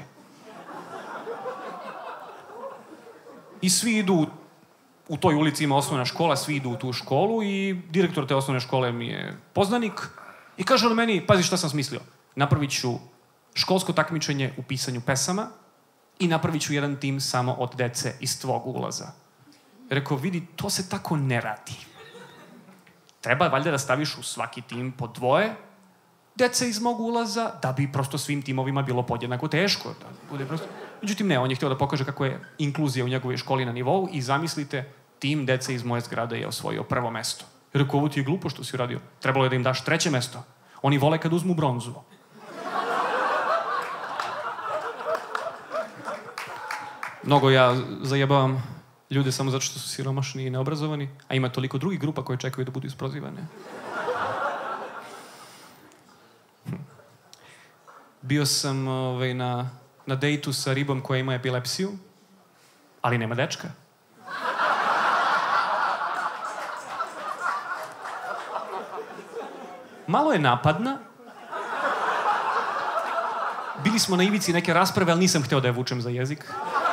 I svi idu, u toj ulici ima osnovna škola, svi idu u tu školu i direktor te osnovne škole mi je poznanik. I kaže on meni, pazi šta sam smislio, napravit ću školsko takmičenje u pisanju pesama i napravit ću jedan tim samo od dece iz tvog ulaza. Rekao, vidi, to se tako ne radi. Treba valjda da staviš u svaki tim po dvoje dece iz mog ulaza, da bi prosto svim timovima bilo podjednako teško. Da bude prosto... Međutim, ne, on je htio da pokaže kako je inkluzija u njegovoj školi na nivou i zamislite, tim dece iz moje zgrade je osvojio prvo mesto. Rekao, ovo ti je glupo što si uradio. Trebalo je da im daš treće mesto. Oni vole kad uzmu bronzu. Mnogo ja zajebavam ljude samo zato što su siromašni i neobrazovani, a ima toliko drugih grupa koje čekaju da budu isprozivane. Bio sam ovaj, na, na dejtu sa ribom koja ima epilepsiju, ali nema dečka. Malo je napadna. Bili smo na ivici neke rasprave, ali nisam hteo da je vučem za jezik.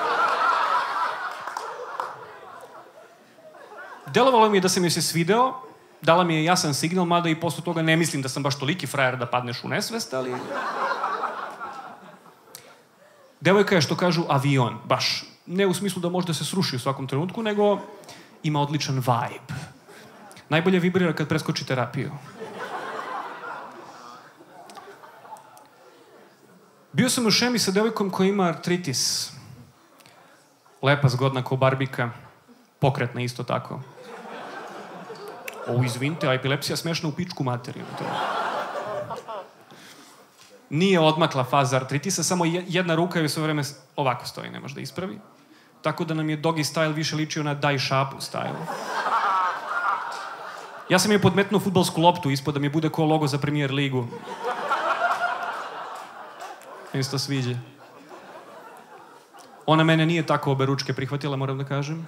Delovalo mi je da sam joj se svideo, dala mi je jasan signal, mada i posle toga ne mislim da sam baš toliki frajer da padneš u nesvest, ali... Devojka je, što kažu, avion, baš. Ne u smislu da može da se sruši u svakom trenutku, nego ima odličan vibe. Najbolje vibrira kad preskoči terapiju. Bio sam u šemi sa devojkom koja ima artritis. Lepa, zgodna ko barbika. Pokretna isto tako. O, izvinite, a epilepsija smešna u pičku materiju. Nije odmakla faza artritisa, samo jedna ruka joj sve vreme ovako stoji, ne može da ispravi. Tako da nam je doggy style više ličio na daj šapu style. Ja sam joj podmetnuo fudbalsku loptu ispod da mi bude ko logo za Premier ligu. Mi se to sviđa. Ona mene nije tako obe ručke prihvatila, moram da kažem.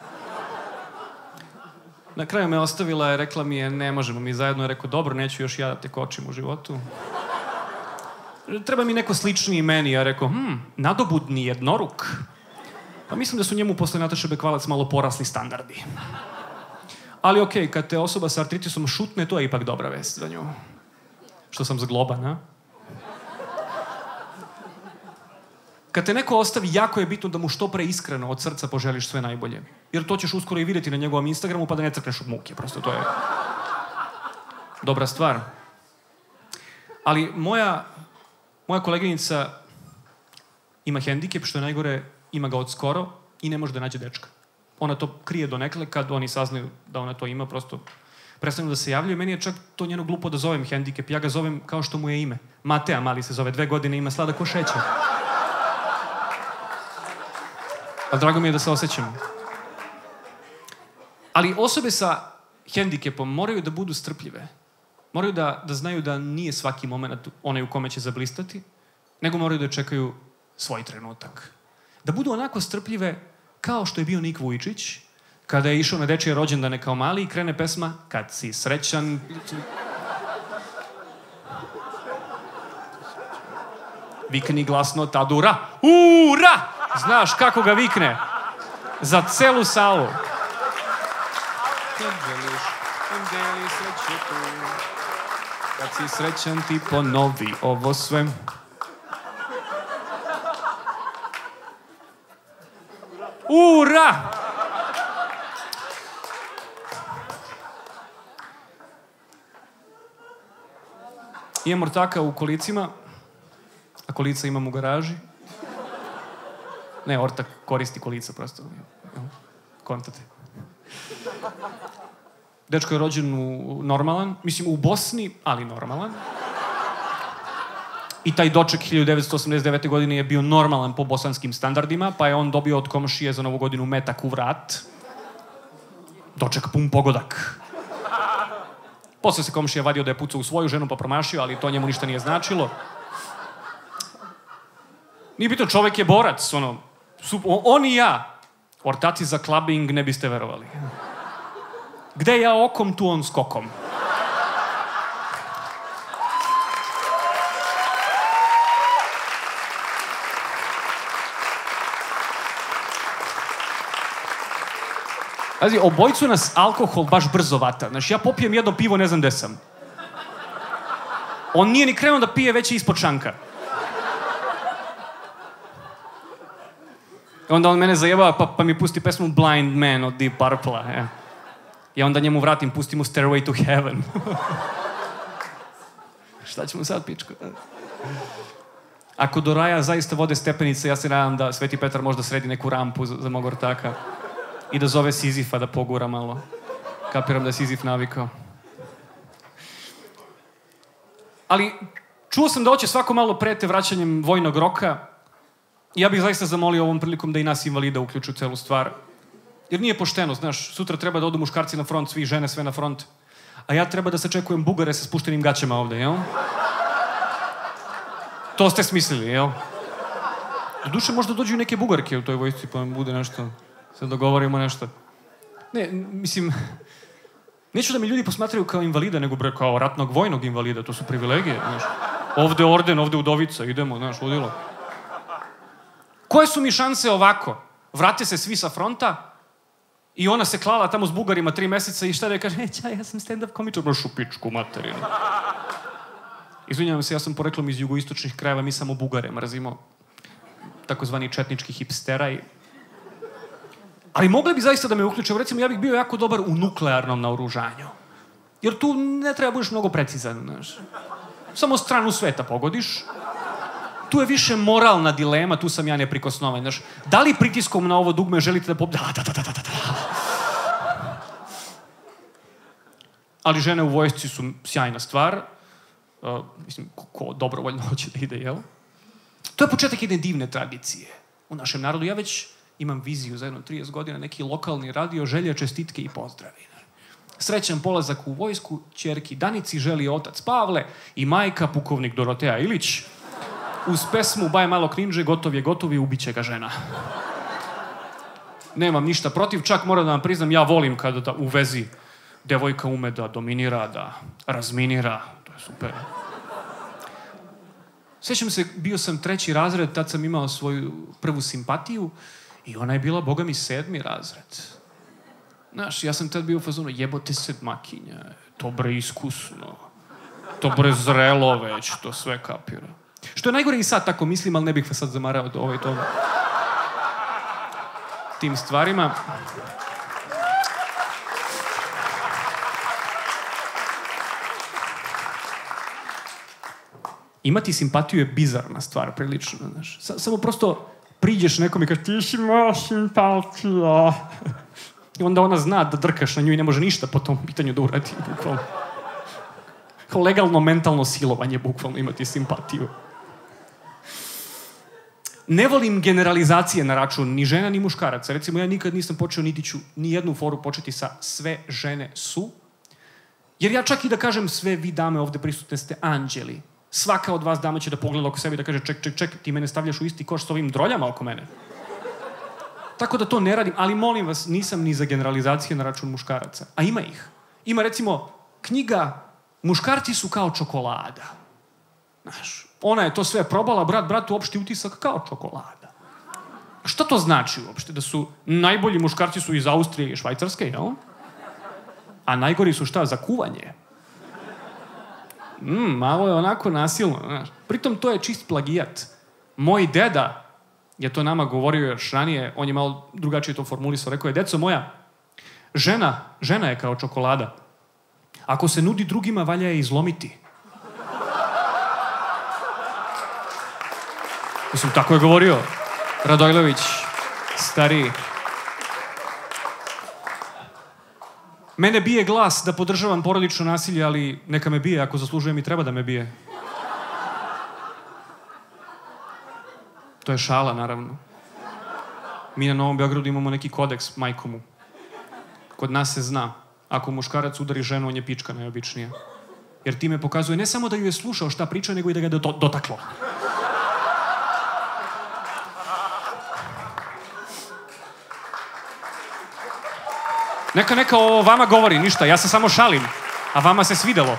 Na kraju me ostavila i rekla mi je, ne možemo mi zajedno. Je rekao, dobro, neću još ja da te kočim u životu. Treba mi neko sličniji meni. Ja rekao, hm, nadobudni jednoruk. Pa mislim da su njemu posle Nataše Bekvalac malo porasli standardi. Ali okej, okay, kad te osoba sa artritisom šutne, to je ipak dobra vest za nju. Što sam zgloban, a? Kad te neko ostavi, jako je bitno da mu što pre iskreno od srca poželiš sve najbolje. Jer to ćeš uskoro i vidjeti na njegovom Instagramu, pa da ne crkneš od muke. Prosto to je dobra stvar. Ali moja, moja koleginica ima hendikep, što je najgore, ima ga od skoro i ne može da nađe dečka. Ona to krije donekle, kad oni saznaju da ona to ima, prosto prestanu da se javljaju. Meni je čak to njeno glupo da zovem hendikep. Ja ga zovem kao što mu je ime. Matea mali se zove, dve godine, ima sladak ko šećer. Ali drago mi je da se osjećam. Ali osobe sa hendikepom moraju da budu strpljive. moraju da, da znaju da nije svaki moment onaj u kome će zablistati, nego moraju da čekaju svoj trenutak. Da budu onako strpljive kao što je bio Nik Vujčić, kada je išao na dečije rođendane kao mali i krene pesma Kad si srećan... Vikni glasno tad ura. Ura! Znaš kako ga vikne? Za celu salu. Kad deliš, kad deli sreće tu. Kad si srećan ti ponovi ovo sve. Ura! Imam ortaka u kolicima, a kolica imam u garaži. Ne, ortak koristi kolica prosto. Kontate. Dečko je rođen u normalan, mislim u Bosni, ali normalan. I taj doček hiljadu devetsto osamdeset devete. godine je bio normalan po bosanskim standardima, pa je on dobio od komšije za novu godinu metak u vrat. Doček pun pogodak. Posle se komšija vadio da je pucao u svoju ženu pa promašio, ali to njemu ništa nije značilo. Nije bitno, čovek je borac, ono, su, on i ja. Ortaci za clubbing ne biste verovali. Gde ja okom, tu on skokom. Pazi, obojcu nas alkohol baš brzo vata. Znaš, ja popijem jedno pivo, ne znam gde sam. On nije ni krenuo da pije, već je ispod šanka. I onda on mene zajebava, pa, pa mi pusti pesmu Blind Man od Deep Purple-a. Ja. Ja onda njemu vratim, pustim mu Stairway to Heaven. Šta ćemo sad, pičko? Ako do raja zaista vode stepenice, ja se nadam da Sveti Petar možda sredi neku rampu za, za mog ortaka. I da zove Sizifa da pogura malo. Kapiram da je Sizif navikao. Ali čuo sam da hoće svako malo prete vraćanjem vojnog roka. Ja bih zaista zamolio ovom prilikom da i nas invalida uključu celu stvar. Jer nije pošteno, znaš, sutra treba da odu muškarci na front, svi žene sve na front. A ja treba da sačekujem Bugare sa spuštenim gaćama ovde, jel? To ste smislili, jel? Do duše možda dođu i neke Bugarke u toj vojsci, pa bude nešto... Sad dogovorimo nešto. Ne, mislim... Neću da mi ljudi posmatraju kao invalida, nego bre, kao ratnog vojnog invalida. To su privilegije, znaš. Ovde orden, ovde udovica, idemo, znaš, ludilo. Koje su mi šanse ovako? Vrate se svi sa fronta i ona se klala tamo s Bugarima tri meseca i šta da je kaže, neća, ja sam stand-up komičar, baš u pičku materinu. Izvinjavam se, ja sam poreklom iz jugoistočnih krajeva, mi samo Bugare mrzimo. Takozvani četnički hipstera i... Ali mogli bi zaista da me uključe. Recimo, ja bih bio jako dobar u nuklearnom naoružanju. Jer tu ne treba budeš mnogo precizan, znaš. Samo stranu sveta pogodiš. Tu je više moralna dilema, tu sam ja neprikosnovan, znaš. Da li pritiskom na ovo dugme želite da... Pop... Da, da, da, da, da, da. Ali žene u vojsci su sjajna stvar. Uh, mislim, ko, ko dobrovoljno hoće da ide, jel? To je početak jedne divne tradicije u našem narodu. Ja već... imam viziju za jedno trideset godina, neki lokalni radio, želje, čestitke i pozdravi. Srećan polazak u vojsku, ćerki Danici želi otac Pavle i majka pukovnik Doroteja Ilić. Uz pesmu Baj malo krinže, gotov je, gotov je, ubiće ga žena. Nemam ništa protiv, čak moram da vam priznam, ja volim kada da u vezi devojka ume da dominira, da razminira. To je super. Sjećam se, bio sam treći razred, tad sam imao svoju prvu simpatiju i ona je bila, boga mi, sedmi razred. Znaš, ja sam tad bio u fazonu, jebote sedmakinja, to bre iskusno, to bre zrelo već, to sve kapira. Što je najgore i sad tako mislim, ali ne bih vas sad zamarao do ovaj toga. Tim stvarima. Imati simpatiju je bizarna stvar, prilično, znaš. Samo prosto priđeš nekom i kažeš ti si moja simpatija. I onda ona zna da drkaš na nju i ne može ništa po tom pitanju da uradi, bukvalno. Kao legalno mentalno silovanje, bukvalno, imati simpatiju. Ne volim generalizacije na račun ni žena, ni muškaraca. Recimo, ja nikad nisam počeo, niti ću ni jednu foru početi sa sve žene su. Jer ja čak i da kažem sve vi dame ovde prisutne ste anđeli. Svaka od vas dama će da pogleda oko sebe i da kaže ček, ček, ček, ti mene stavljaš u isti koš s ovim droljama oko mene. Tako da to ne radim, ali molim vas, nisam ni za generalizacije na račun muškaraca. A ima ih. Ima recimo knjiga Muškarci su kao čokolada. Znaš, ona je to sve probala, brat, bratu, opšti utisak kao čokolada. Šta to znači uopšte? Da su najbolji muškarci su iz Austrije i Švajcarske, jel? A najgori su šta? Za kuvanje. Mm, malo je onako nasilno. Znaš. Pritom to je čist plagijat. Moj deda je to nama govorio još ranije, on je malo drugačije to formulisao. Rekao je, deco moja, žena, žena je kao čokolada. Ako se nudi drugima, valja je izlomiti. Mislim, tako je govorio Radojlović, stariji. Mene bije glas da podržavam porodično nasilje, ali neka me bije, ako zaslužujem i treba da me bije. To je šala, naravno. Mi na Novom Beogradu imamo neki kodeks majkomu. Kod nas se zna. Ako muškarac udari ženu, on je pička najobičnija. Jer time pokazuje ne samo da ju je slušao šta priča, nego i da ga je dotaklo. Neka, neka o vama govori, ništa, ja se samo šalim, a vama se svidelo.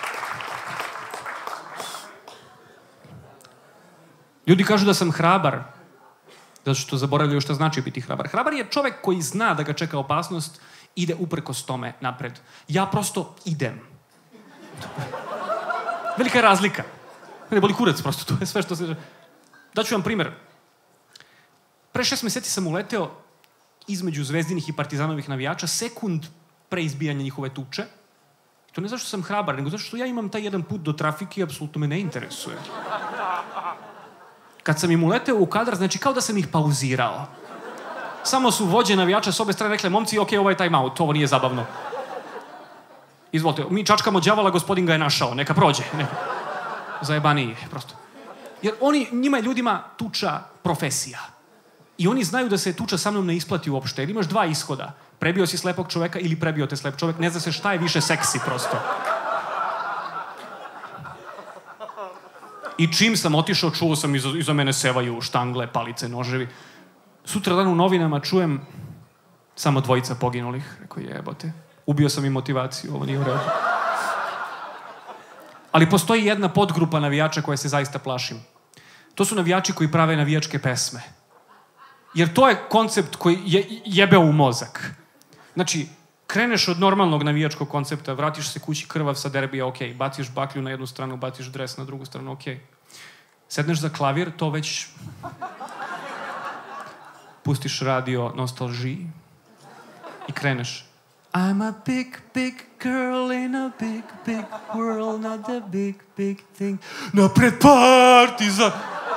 Ljudi kažu da sam hrabar, zato što zaboravljaju šta znači biti hrabar. Hrabar je čovek koji zna da ga čeka opasnost, ide uprkos tome napred. Ja prosto idem. Velika je razlika. Ne boli kurac prosto, to je sve što se... Daću vam primer. Pre šest meseci sam uleteo između Zvezdinih i Partizanovih navijača, sekund pre izbijanja njihove tuče. To ne zato što sam hrabar, nego zato što ja imam taj jedan put do trafike i apsolutno me ne interesuje. Kad sam im uleteo u kadar, znači kao da sam ih pauzirao. Samo su vođe navijača s obe strane rekle, momci, ok, ovo je time out, ovo nije zabavno. Izvolite, mi čačkamo đavola, gospodin ga je našao, neka prođe. Neka. Zajebaniji je, prosto. Jer oni, njima je ljudima tuča profesija. I oni znaju da se tuča sa mnom ne isplati uopšte. Jer imaš dva ishoda. Prebio si slepog čoveka ili prebio te slep čovek. Ne zna se šta je više seksi, prosto. I čim sam otišao, čuo sam iza, iza mene sevaju štangle, palice, noževi. Sutra dan u novinama čujem samo dvojica poginulih. Rekao, jebote. Ubio sam i motivaciju, ovo nije u redu. Ali postoji jedna podgrupa navijača koja se zaista plašim. To su navijači koji prave navijačke pesme. Jer to je koncept koji je jebeo u mozak. Znači, kreneš od normalnog navijačkog koncepta, vratiš se kući krvav sa derbija, ok. Baciš baklju na jednu stranu, baciš dres na drugu stranu, ok. Sedneš za klavir, to već... Pustiš radio Nostalžiji i kreneš. I'm a big, big girl in a big, big world, not a big, big thing. Napred Partizan!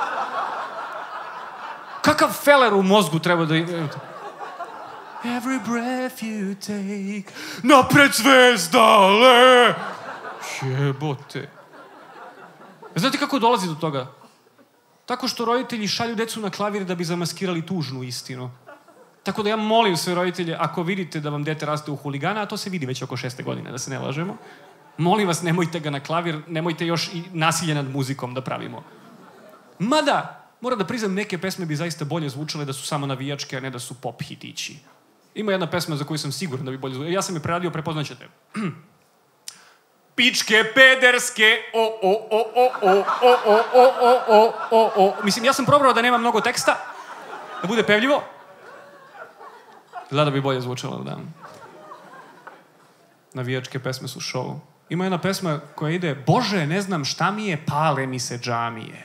Kakav feler u mozgu treba da... Every breath you take... Napred Zvezdale! Jebote. Znate kako dolazi do toga? Tako što roditelji šalju decu na klavir da bi zamaskirali tužnu istinu. Tako da ja molim sve roditelje, ako vidite da vam dete raste u huligana, a to se vidi već oko šeste godine, da se ne lažemo, molim vas, nemojte ga na klavir, nemojte još i nasilje nad muzikom da pravimo. Mada, moram da priznam, neke pesme bi zaista bolje zvučale da su samo navijačke, a ne da su pop hitići. Ima jedna pesma za koju sam siguran da bi bolje zvučala. Ja sam je preradio, prepoznaćete. Pičke pederske, o, o, o, o, o, o, o, o, o, o, o. Mislim, ja sam probrao da nema mnogo teksta, da bude pevljivo. Zna da bi bolje zvučalo, da. Navijačke pesme su show. Ima jedna pesma koja ide, Bože, ne znam šta mi je, pale mi se džamije.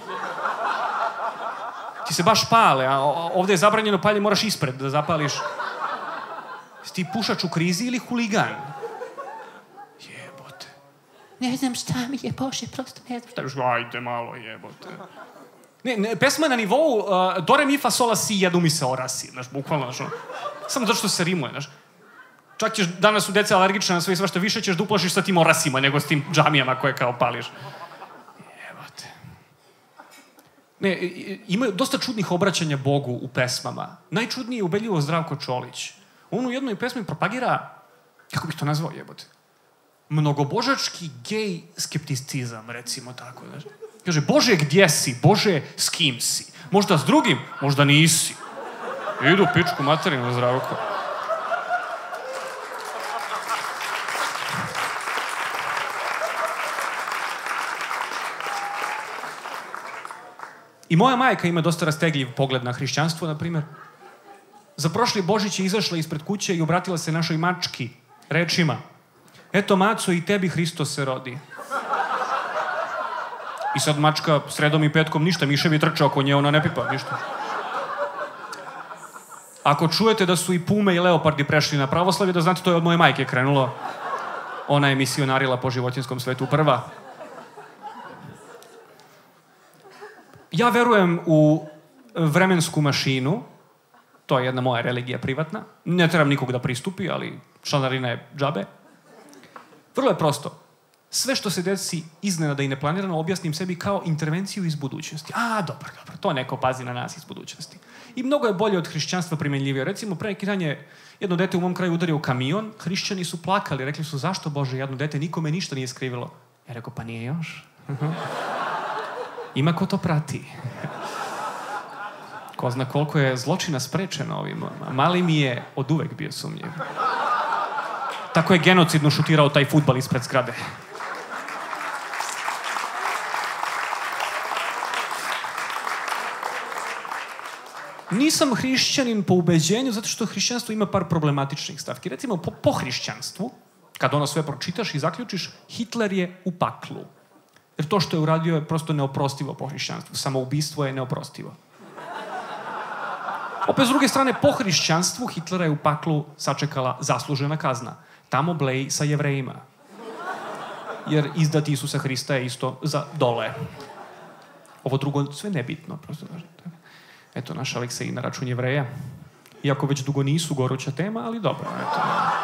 Ti se baš pale, a ovde je zabranjeno palje, moraš ispred da zapališ. Si ti pušač u krizi ili huligan? Jebote. Ne znam šta mi je, Bože, prosto ne znam šta. Ajde malo, jebote. Ne, ne, pesma je na nivou uh, do re mi fa sola si jedu mi se orasi, znaš, bukvalno, znaš, samo zato što se rimuje, znaš. Čak ćeš, danas su deca alergične na sve i svašta, više ćeš da uplašiš sa tim orasima nego s tim džamijama koje kao pališ. Jebote. Ne, ima dosta čudnih obraćanja Bogu u pesmama. Najčudnije je ubedljivo Zdravko Čolić. On u jednoj pesmi propagira, kako bih to nazvao, jebote? mnogobožački gej skepticizam, recimo tako. Znaš. Kaže, Bože, gdje si? Bože, s kim si? Možda s drugim? Možda nisi. Idu pičku materinu, Zdravko. I moja majka ima dosta rastegljiv pogled na hrišćanstvo, na primjer. Za prošli Božić je izašla ispred kuće i obratila se našoj mački rečima: eto, maco, i tebi Hristos se rodi. I sad mačka sredom i petkom ništa, miševi trče oko nje, ona ne pipa, ništa. Ako čujete da su i pume i leopardi prešli na pravoslavlje, da znate, to je od moje majke krenulo. Ona je misionarila po životinjskom svetu prva. Ja verujem u vremensku mašinu. To je jedna moja religija privatna. Ne trebam nikog da pristupi, ali članarina je džabe. Vrlo je prosto. Sve što se desi iznenada i neplanirano objasnim sebi kao intervenciju iz budućnosti. A, dobro, dobro, to neko pazi na nas iz budućnosti. I mnogo je bolje od hrišćanstva primenljivije. Recimo, pre neki dan je jedno dete u mom kraju udario kamion, hrišćani su plakali, rekli su, zašto, Bože, jedno dete, nikome ništa nije skrivilo. Ja rekao, pa nije još. Ima ko to prati. Ko zna koliko je zločina sprečeno ovim. Mali mi je od uvek bio sumnjiv. Tako je genocidno šutirao taj fudbal ispred zgrade. Nisam hrišćanin po ubeđenju, zato što hrišćanstvo ima par problematičnih stavki. Recimo, po, po hrišćanstvu, kad ono sve pročitaš i zaključiš, Hitler je u paklu. Jer to što je uradio je prosto neoprostivo po hrišćanstvu. Samoubistvo je neoprostivo. Opet, s druge strane, po hrišćanstvu Hitlera je u paklu sačekala zaslužena kazna. Tamo blej sa Jevrejima. Jer izdati Isusa Hrista je isto za dole. Ovo drugo sve nebitno. Prosto. Eto, naš Aleksej na račun Jevreja. Iako već dugo nisu goruća tema, ali dobro. Eto.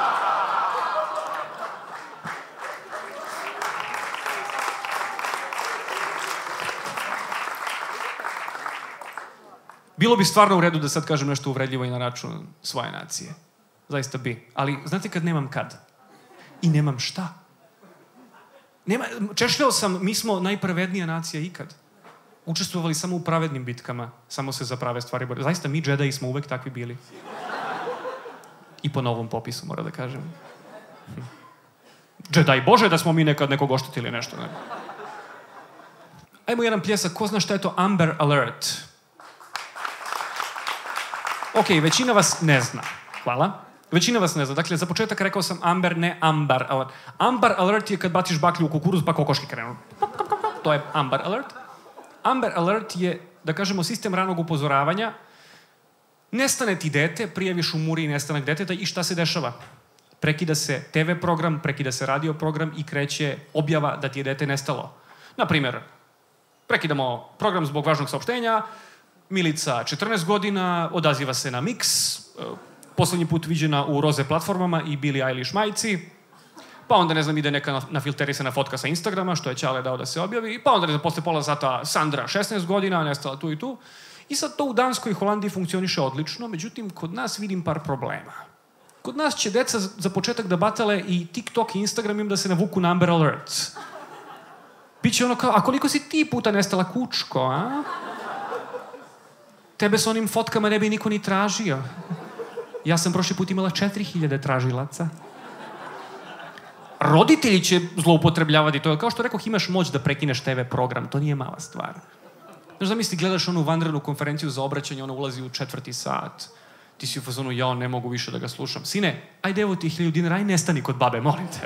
Bilo bi stvarno u redu da sad kažem nešto uvredljivo i na račun svoje nacije. Zaista bi. Ali znate kad nemam kad? I nemam šta? Nema, češljao sam, mi smo najpravednija nacija ikad. Učestvovali samo u pravednim bitkama. Samo se za prave stvari bore. Zaista mi džedaji smo uvek takvi bili. I po novom popisu, mora da kažem. Hm. Džedaj Bože da smo mi nekad nekog oštetili nešto. Ne? Ajmo jedan pljesak. Ko zna šta je to Amber Alert? Ok, većina vas ne zna. Hvala. Većina vas ne zna. Dakle, za početak rekao sam Amber, ne Amber Alert. Amber Alert je kad baciš baklju u kukuruz pa kokoški krenu. To je Amber Alert. Amber Alert je, da kažemo, sistem ranog upozoravanja. Nestane ti dete, prijaviš u Muri nestanak deteta i šta se dešava? Prekida se te ve program, prekida se radio program i kreće objava da ti je dete nestalo. Naprimjer, prekidamo program zbog važnog saopštenja, Milica, četrnaest godina, odaziva se na Mix, poslednji put viđena u roze platformama i Billie Eilish majici, pa onda, ne znam, ide neka nafilterisana fotka sa Instagrama, što je Ćale dao da se objavi, pa onda, ne znam, posle pola sata Sandra, šesnaest godina, nestala tu i tu. I sad to u Danskoj i Holandiji funkcioniše odlično, međutim, kod nas vidim par problema. Kod nas će deca za početak da batale i TikTok i Instagram im da se navuku na Amber Alerts. Biće ono kao, a koliko si ti puta nestala, kučko, a? Tebe s onim fotkama ne bi niko ni tražio. Ja sam prošli put imala četiri hiljade tražilaca. Roditelji će zloupotrebljavati to. Kao što rekoh, imaš moć da prekineš te ve program. To nije mala stvar. Znaš da misli, gledaš onu vanrednu konferenciju za obraćanje, ona ulazi u četvrti sat. Ti si u fazonu, ja ne mogu više da ga slušam. Sine, ajde evo ti hiljadu dinara, aj nestani kod babe, molim te.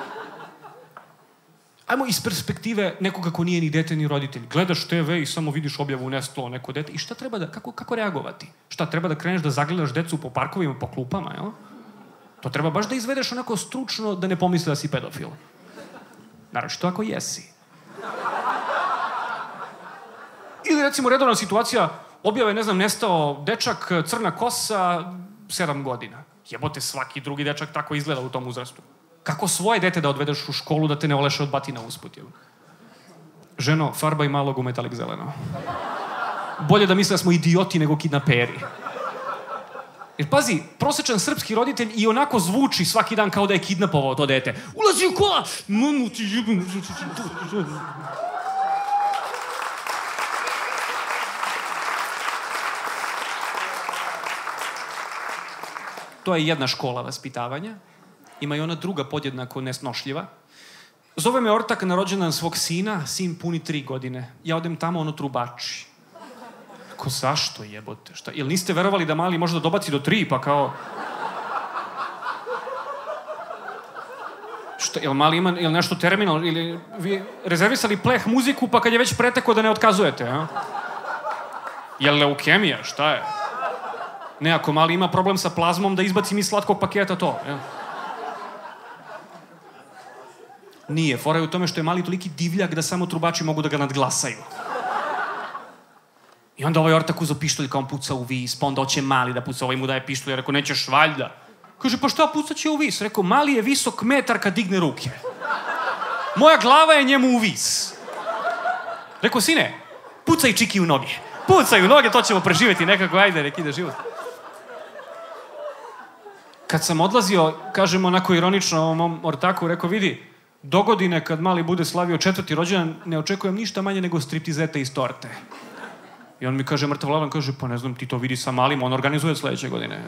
Ajmo iz perspektive nekoga ko nije ni dete ni roditelj. Gledaš te ve i samo vidiš objavu nestalo neko dete. I šta treba da, kako, kako reagovati? Šta, treba da kreneš da zagledaš decu po parkovima, po klupama, jel? To treba baš da izvedeš onako stručno da ne pomisle da si pedofil. Naravno, što ako jesi? Ili recimo redovna situacija, objave, ne znam, nestao dečak, crna kosa, sedam godina. Jebote, svaki drugi dečak tako izgleda u tom uzrastu. Kako svoje dete da odvedeš u školu da te ne oleše od batina usput, jel? Ženo, farbaj malog u metalik zeleno. Bolje da misle da smo idioti nego kidnaperi. Jer pazi, prosječan srpski roditelj i onako zvuči svaki dan kao da je kidnapovao to dete. Ulazi u kola! Mamu ti jebim. To je jedna škola vaspitavanja. Ima i ona druga podjednako nesnošljiva. Zove me ortak na rođendan svog sina, sin puni tri godine. Ja odem tamo, ono trubači. Ko, zašto jebote? Šta? Jel niste verovali da mali može da dobaci do tri, pa kao... Šta, jel mali ima, jel nešto terminal, ili vi rezervisali pleh muziku, pa kad je već preteko da ne otkazujete, a? Jel leukemija, šta je? Ne, ako mali ima problem sa plazmom, da izbaci mi slatkog paketa to, jel? Nije, fora je u tome što je mali toliki divljak da samo trubači mogu da ga nadglasaju. I onda ovaj ortak uzo pištolj kao on puca u vis, pa onda hoće mali da puca, ovaj mu daje pištolj, rekao, nećeš valjda. Kaže, pa šta pucat će u vis? Rekao, mali je visok metar kad digne ruke. Moja glava je njemu u vis. Rekao, sine, pucaj čiki u noge. Pucaj u noge, to ćemo preživjeti nekako, ajde, nek ide život. Kad sam odlazio, kažem onako ironično ovom mom ortaku, rekao, vidi, dogodine kad mali bude slavio četvrti rođendan, ne očekujem ništa manje nego striptizete iz torte. I on mi kaže, mrtav ladan, kaže, pa ne znam, ti to vidi sa malim, on organizuje sledeće godine.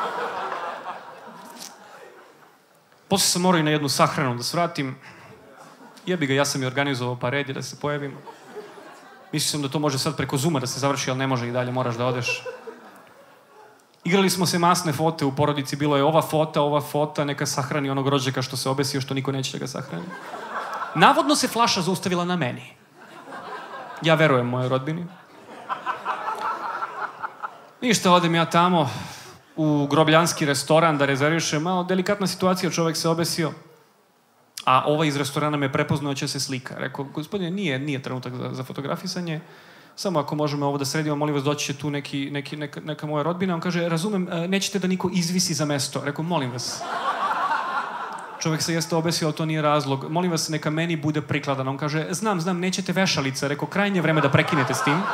Posle sam morao i na jednu sahranu da svratim. Jebi ga, ja sam i organizovao pa red je da se pojavim. Mislio sam da to može sad preko Zuma da se završi, ali ne može i dalje, moraš da odeš. Igrali smo se masne fote u porodici, bilo je ova fota, ova fota, neka sahrani onog rođaka što se obesio, što niko neće da ga sahrani. Navodno se flaša zaustavila na meni. Ja verujem mojoj rodbini. Ništa, odem ja tamo u grobljanski restoran da rezervišem. Malo delikatna situacija, čovek se obesio. A ovaj iz restorana me prepoznao, će se slika. Rekao, gospodine, nije, nije trenutak za, za fotografisanje. Samo ako možemo ovo da sredimo, molim vas, doći će tu neki, neki, neka, neka moja rodbina. On kaže, razumem, nećete da niko izvisi za mesto. Rekao, molim vas. Čovek se jeste obesio, ali to nije razlog. Molim vas, neka meni bude prikladan. On kaže, znam, znam, nećete vešalice. Rekao, krajnje vreme da prekinete s tim.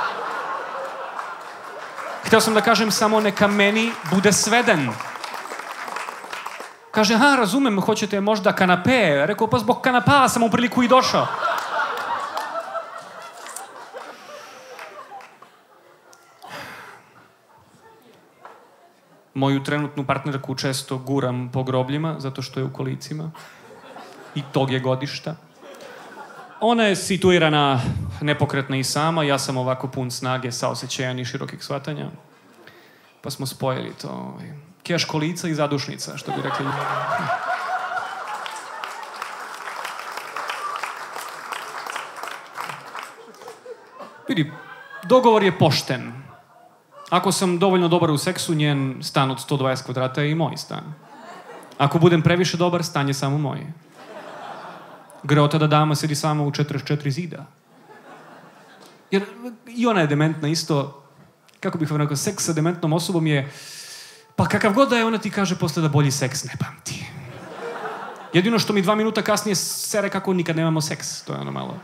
Hteo sam da kažem samo neka meni bude sveden. Kaže, aha, razumem, hoćete možda kanape. Rekao, pa zbog kanapa sam u priliku i došao. Moju trenutnu partnerku često guram po grobljima, zato što je u kolicima. I tog je godišta. Ona je situirana nepokretna i sama, ja sam ovako pun snage, saosećajan i širokih shvatanja. Pa smo spojili to. Keš kolica i zadušnica, što bi rekli. Vidi, dogovor je pošten. Ako sam dovoljno dobar u seksu, njen stan od sto dvadeset kvadrata je i moj stan. Ako budem previše dobar, stan je samo moj. Greota da dama sedi sama u četrdeset četiri zida. Jer i ona je dementna isto. Kako bih vam rekao, seks sa dementnom osobom je... Pa kakav god da je, ona ti kaže posle da bolji seks ne pamti. Jedino što mi dva minuta kasnije sere kako nikad nemamo seks. To je ono malo...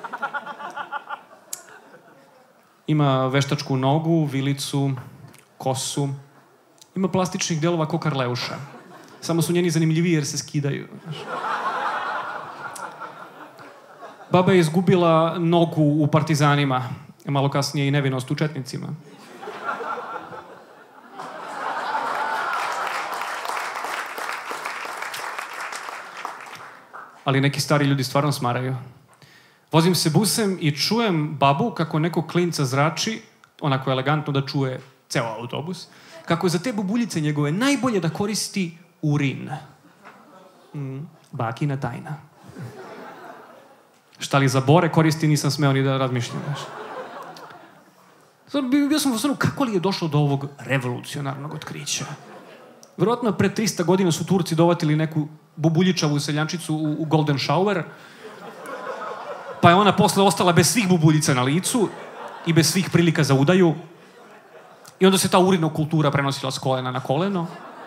Ima veštačku nogu, vilicu, kosu. Ima plastičnih delova ko Karleuša. Samo su njeni zanimljiviji jer se skidaju. Baba je izgubila nogu u Partizanima. Malo kasnije i nevinost u Četnicima. Ali neki stari ljudi stvarno smaraju. Vozim se busem i čujem babu kako neko klinca zrači, onako elegantno da čuje ceo autobus, kako je za te bubuljice njegove najbolje da koristi urin. Mm, bakina tajna. Šta li za bore koristi, nisam smeo ni da razmišljam. Bio sam u stanu, kako li je došlo do ovog revolucionarnog otkrića? Verovatno pre trista godina su Turci dovatili neku bubuljičavu seljančicu u, u Golden Shower, pa je ona posle ostala bez svih bubuljica na licu i bez svih prilika za udaju. I onda se ta urinna kultura prenosila s kolena na koleno.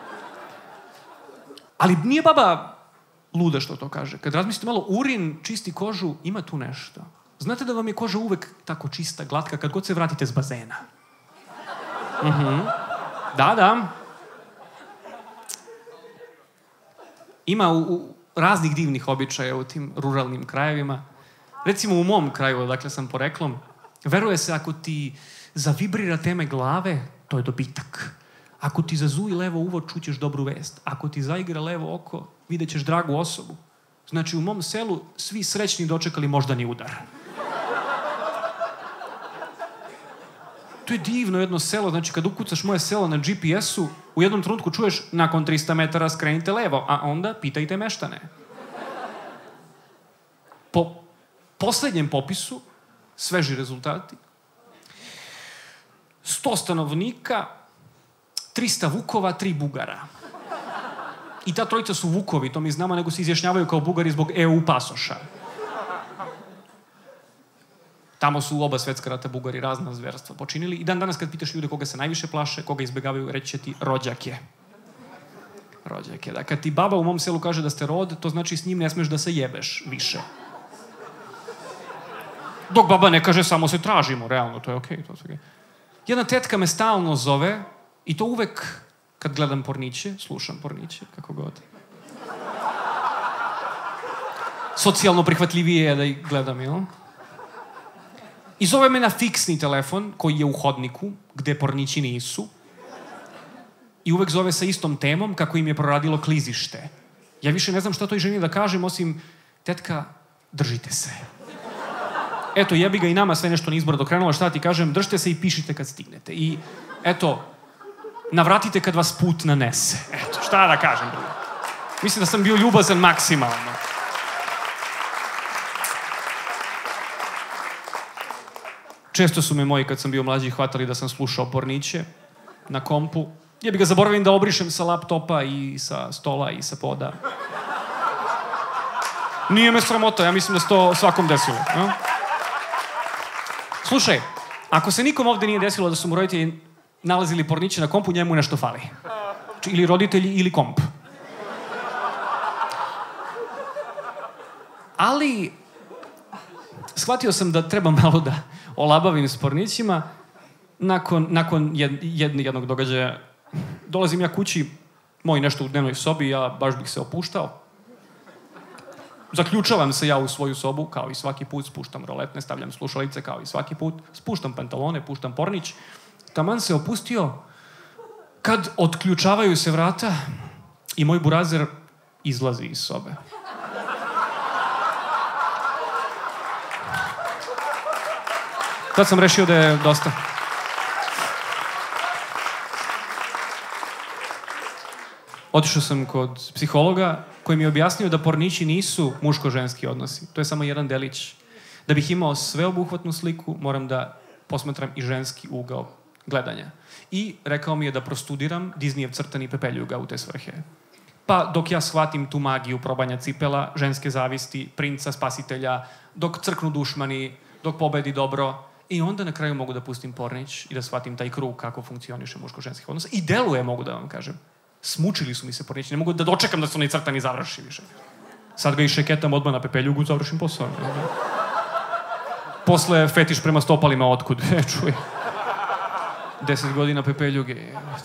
Ali nije baba luda što to kaže. Kad razmislite malo, urin čisti kožu, ima tu nešto. Znate da vam je koža uvek tako čista, glatka, kad god se vratite s bazena? Mhm. Da, da. Ima u, u raznih divnih običaja u tim ruralnim krajevima. Recimo u mom kraju, odakle sam poreklom, veruje se ako ti zavibrira teme glave, to je dobitak. Ako ti zazuji levo uvo, čućeš dobru vest. Ako ti zaigra levo oko, vidjet ćeš dragu osobu. Znači, u mom selu svi srećni dočekali moždani udar. To je divno jedno selo. Znači, kad ukucaš moje selo na G P S-u, u jednom trenutku čuješ nakon trista metara skrenite levo, a onda pitajte meštane. Po poslednjem popisu, sveži rezultati, sto stanovnika, trista Vukova, tri Bugara. I ta trojica su Vukovi, to mi znamo, nego se izjašnjavaju kao Bugari zbog E U pasoša. Tamo su u oba svetska rata Bugari razna zverstva počinili. I dan danas kad pitaš ljude koga se najviše plaše, koga izbegavaju, reći će ti rođake. Rođake, da. Kad ti baba u mom selu kaže da ste rod, to znači s njim ne smeš da se jebeš više. Dok baba ne kaže samo se tražimo, realno, to je okej. Okay, to je okej. Jedna tetka me stalno zove i to uvek kad gledam porniće, slušam porniće, kako god. Socijalno prihvatljivije je da ih gledam, jel? I zove me na fiksni telefon koji je u hodniku, gde pornići nisu. I uvek zove sa istom temom kako im je proradilo klizište. Ja više ne znam šta toj ženi da kažem, osim tetka, držite se. Eto, jebi ga i nama sve nešto nizbrdo krenulo, šta ti kažem, držite se i pišite kad stignete. I eto, navratite kad vas put nanese. Eto, šta da kažem. Mislim da sam bio ljubazan maksimalno. Često su me moji, kad sam bio mlađi, hvatali da sam slušao porniće na kompu. Ja bi ga zaboravim da obrišem sa laptopa i sa stola i sa poda. Nije me sramota, ja mislim da se to svakom desilo. No? Slušaj, ako se nikom ovde nije desilo da su mu roditelji nalazili porniće na kompu, njemu nešto fali. Znači, ili roditelji, ili komp. Ali, shvatio sam da treba malo da olabavim s pornićima. Nakon, nakon jed, jed, jednog događaja dolazim ja kući, moj nešto u dnevnoj sobi, ja baš bih se opuštao. Zaključavam se ja u svoju sobu, kao i svaki put, spuštam roletne, stavljam slušalice, kao i svaki put, spuštam pantalone, puštam pornić. Taman se opustio, kad otključavaju se vrata i moj burazer izlazi iz sobe. Tad sam rešio da je dosta. Otišao sam kod psihologa koji mi je objasnio da pornići nisu muško-ženski odnosi. To je samo jedan delić. Da bih imao sveobuhvatnu sliku, moram da posmatram i ženski ugao gledanja. I rekao mi je da prostudiram Disneyev crtani Pepeljuga u te svrhe. Pa dok ja shvatim tu magiju probanja cipela, ženske zavisti, princa, spasitelja, dok crknu dušmani, dok pobedi dobro, i onda na kraju mogu da pustim pornić i da shvatim taj krug kako funkcioniše muško-ženskih odnosa. I deluje, mogu da vam kažem. Smučili su mi se pornići, ne mogu da dočekam da se onaj crtani završi više. Sad ga i šeketam odmah na Pepeljugu, završim posao. Posle fetiš prema stopalima, otkud? E, čuj. Deset godina Pepeljuge.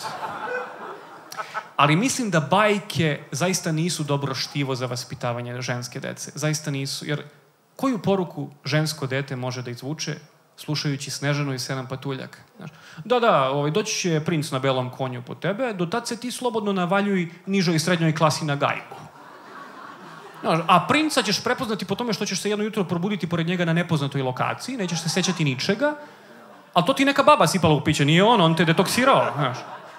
Ali mislim da bajke zaista nisu dobro štivo za vaspitavanje ženske dece. Zaista nisu, jer koju poruku žensko dete može da izvuče slušajući Snežanu i Sedam patuljaka? Da, da, ovaj, doći će princ na belom konju po tebe, do tad se ti slobodno navaljuj nižoj i srednjoj klasi na gajbu. A princa ćeš prepoznati po tome što ćeš se jedno jutro probuditi pored njega na nepoznatoj lokaciji, nećeš se sećati ničega, ali to ti neka baba sipala u piće, nije on, on te detoksirao, znaš.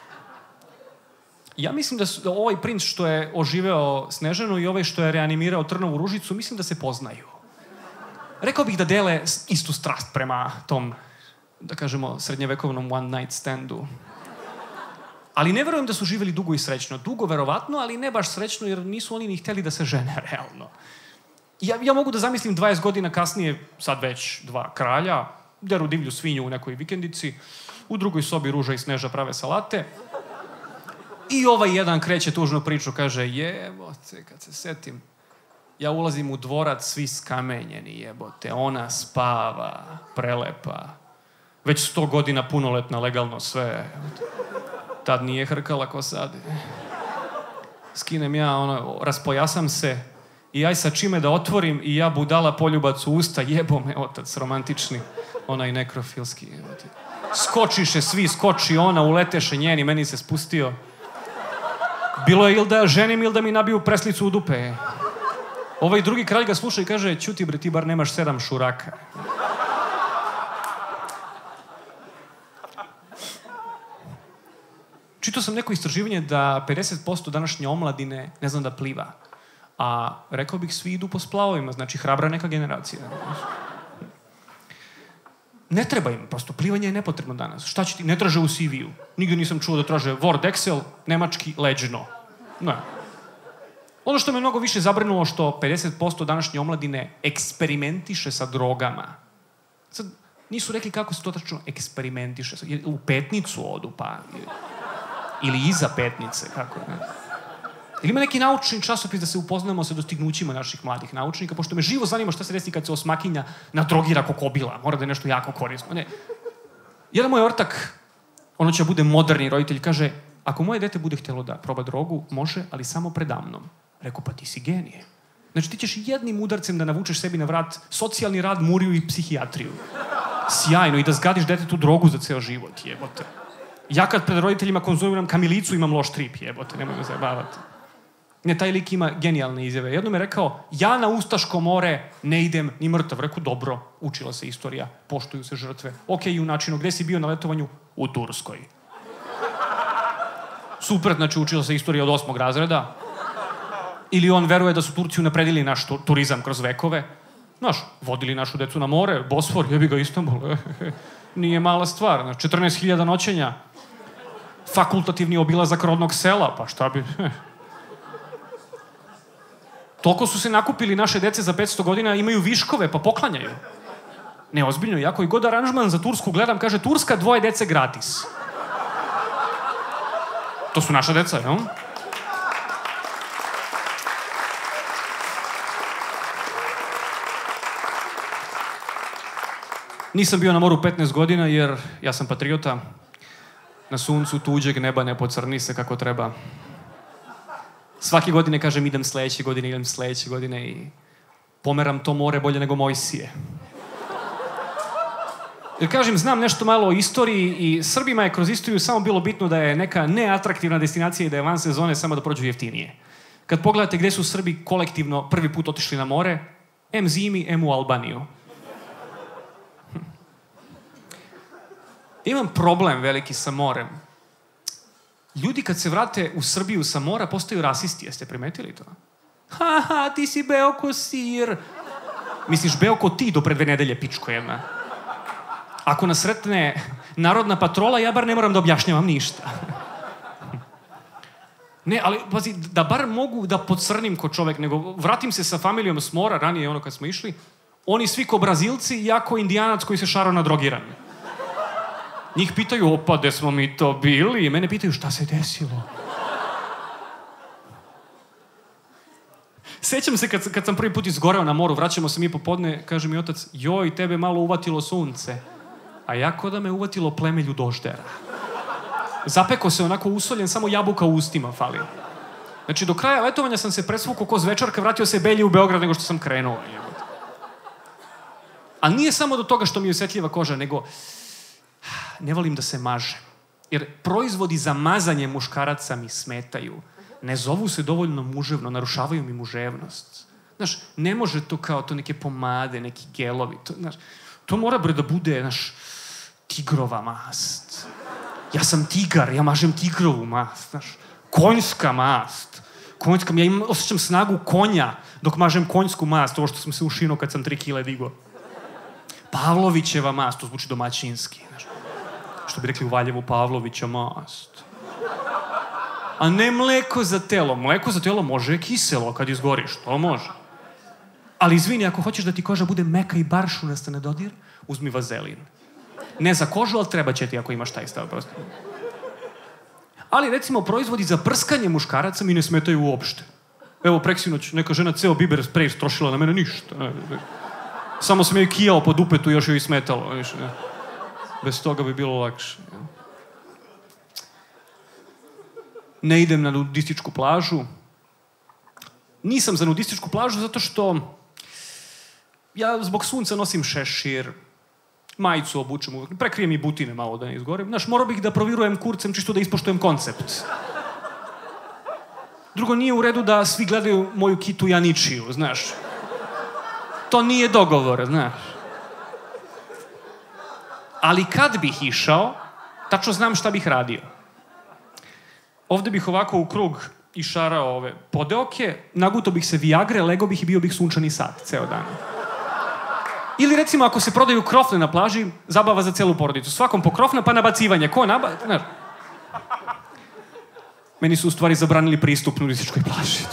Ja mislim da, su, da ovaj princ što je oživeo Snežanu i ovaj što je reanimirao Trnovu ružicu, mislim da se poznaju. Rekao bih da dele istu strast prema tom, da kažemo, srednjevekovnom one night standu. Ali ne verujem da su živjeli dugo i srećno. Dugo, verovatno, ali ne baš srećno, jer nisu oni ni htjeli da se žene, realno. Ja, ja mogu da zamislim dvadeset godina kasnije, sad već dva kralja, deru divlju svinju u nekoj vikendici, u drugoj sobi Ruža i Sneža prave salate, i ovaj jedan kreće tužnu priču, kaže, jebote, kad se setim, ja ulazim u dvorac, svi skamenjeni, jebote, ona spava, prelepa, već sto godina punoletna, legalno sve, tad nije hrkala ko sad. skinem ja, ono, raspojasam se i ja sa čime da otvorim i ja budala poljubac u usta, jebo me otac romantični, onaj nekrofilski. Skočiše svi, skoči ona, uleteše njeni, meni se spustio. Bilo je ili da ženim ili da mi nabiju preslicu u dupe. Ovaj drugi kralj ga sluša i kaže, ćuti bre, ti bar nemaš sedam šuraka. Čitao sam neko istraživanje da pedeset posto današnje omladine ne zna da pliva. A rekao bih, svi idu po splavovima, znači hrabra neka generacija. Ne treba im, prosto plivanje je nepotrebno danas. Šta će ti, ne traže u C V-u. Nigde nisam čuo da traže Word, Excel, nemački, leđno. Ne. Ono što me mnogo više zabrinulo što pedeset posto današnje omladine eksperimentiše sa drogama. Sad, nisu rekli kako se to tačno eksperimentiše. U petnicu odu, pa... Ili iza petnice, kako ne. Ili ima neki naučni časopis da se upoznamo sa dostignućima naših mladih naučnika, pošto me živo zanima šta se desi kad se osmakinja nadrogira kokobila. Mora da je nešto jako korisno. Ne. Jedan moj ortak, ono će bude moderni roditelj, kaže, ako moje dete bude htjelo da proba drogu, može, ali samo predamnom. Rekao, pa ti si genije. Znači ti ćeš jednim udarcem da navučeš sebi na vrat socijalni rad, muriju i psihijatriju. Sjajno. I da zgadiš detetu drogu za ceo život, jebote. Ja kad pred roditeljima konzumiram kamilicu imam loš trip, jebote, nemoj me zajebavati. Ne, taj lik ima genijalne izjave. Jednom je rekao, ja na Ustaško more ne idem ni mrtav. Rekao, dobro, učila se istorija, poštuju se žrtve. Ok, junačino, gde si bio na letovanju? U Turskoj. Super, znači učila se istorija od osmog razreda. Ili on veruje da su Turci unapredili naš turizam kroz vekove. Znaš, vodili našu decu na more, Bosfor, jebi ga Istanbul. Nije mala stvar, znači četrnaest hiljada noćenja. Fakultativni obilazak rodnog sela, pa šta bi... Toliko su se nakupili naše dece za petsto godina, imaju viškove, pa poklanjaju. Ne, ozbiljno, ja koji god aranžman za Tursku gledam, kaže Turska, dvoje dece gratis. To su naša deca, jel? Nisam bio na moru petnaest godina jer ja sam patriota. Na suncu tuđeg neba ne pocrni se kako treba. Svake godine kažem idem sledeće godine, idem sledeće godine i pomeram to more bolje nego Mojsije. Jer kažem, znam nešto malo o istoriji i Srbima je kroz istoriju samo bilo bitno da je neka neatraktivna destinacija i da je van sezone samo da prođu jeftinije. Kad pogledate gde su Srbi kolektivno prvi put otišli na more, em zimi, em u Albaniju. Imam problem veliki sa morem. Ljudi kad se vrate u Srbiju sa mora postaju rasisti. Jeste primetili to? Ha, ha, ti si beo ko sir. Misliš, beo ko ti do pre dve nedelje, pičko jedna. Ako nas sretne narodna patrola, ja bar ne moram da objašnjavam ništa. Ne, ali, pazi, da bar mogu da pocrnim ko čovek, nego vratim se sa familijom s mora, ranije ono kad smo išli, oni svi ko Brazilci, ja ko Indijanac koji se šaro na drogiranje. Njih pitaju, opa, gde smo mi to bili? I mene pitaju, šta se desilo? Sećam se kad, kad sam prvi put izgoreo na moru, vraćamo se mi popodne, kaže mi otac, joj, tebe malo uvatilo sunce. A ja ko da me uvatilo pleme ljudoždera. Zapeko se onako usoljen, samo jabuka u ustima fali. Znači, do kraja letovanja sam se presvukao ko zvečarka, vratio se belji u Beograd nego što sam krenuo. A nije samo do toga što mi je osjetljiva koža, nego ne volim da se maže. Jer proizvodi za mazanje muškaraca mi smetaju. Ne zovu se dovoljno muževno, narušavaju mi muževnost. Znaš, ne može to kao to neke pomade, neki gelovi. To, znaš, to mora bre da bude, znaš, tigrova mast. Ja sam tigar, ja mažem tigrovu mast, znaš. Konjska mast. Konjska, ja imam, osjećam snagu konja dok mažem konjsku mast, ovo što sam se ušinuo kad sam tri kile digo. Pavlovićeva mast, to zvuči domaćinski, znaš. Što bi rekli u Valjevu, Pavlovića mast. A ne mleko za telo. Mleko za telo može kiselo kad izgoriš, to može. Ali izvini, ako hoćeš da ti koža bude meka i baršunasta na dodir, uzmi vazelin. Ne za kožu, ali treba će ti ako imaš taj stav. Prosto. Ali recimo proizvodi za prskanje muškaraca mi ne smetaju uopšte. Evo, preksinoć, neka žena ceo biber sprej strošila na mene, ništa. Samo sam joj kijao po dupetu i još joj smetalo. Bez toga bi bilo lakše. Ne idem na nudističku plažu, nisam za nudističku plažu zato što ja zbog sunca nosim šešir, majicu obučem uvek, prekrijem i butine malo da ne izgorim. Znaš, morao bih da provirujem kurcem čisto da ispoštujem koncept. Drugo, nije u redu da svi gledaju moju kitu, ja ničiju, znaš. To nije dogovor, znaš. Ali kad bih išao, tačno znam šta bih radio. Ovde bih ovako u krug išarao ove podeoke, naguto bih se Viagre, lego bih i bio bih sunčani sat, ceo dan. Ili recimo ako se prodaju krofne na plaži, zabava za celu porodicu. Svakom po krofna pa nabacivanje. Ko naba... Znaš. Meni su u stvari zabranili pristup nudističkoj plaži.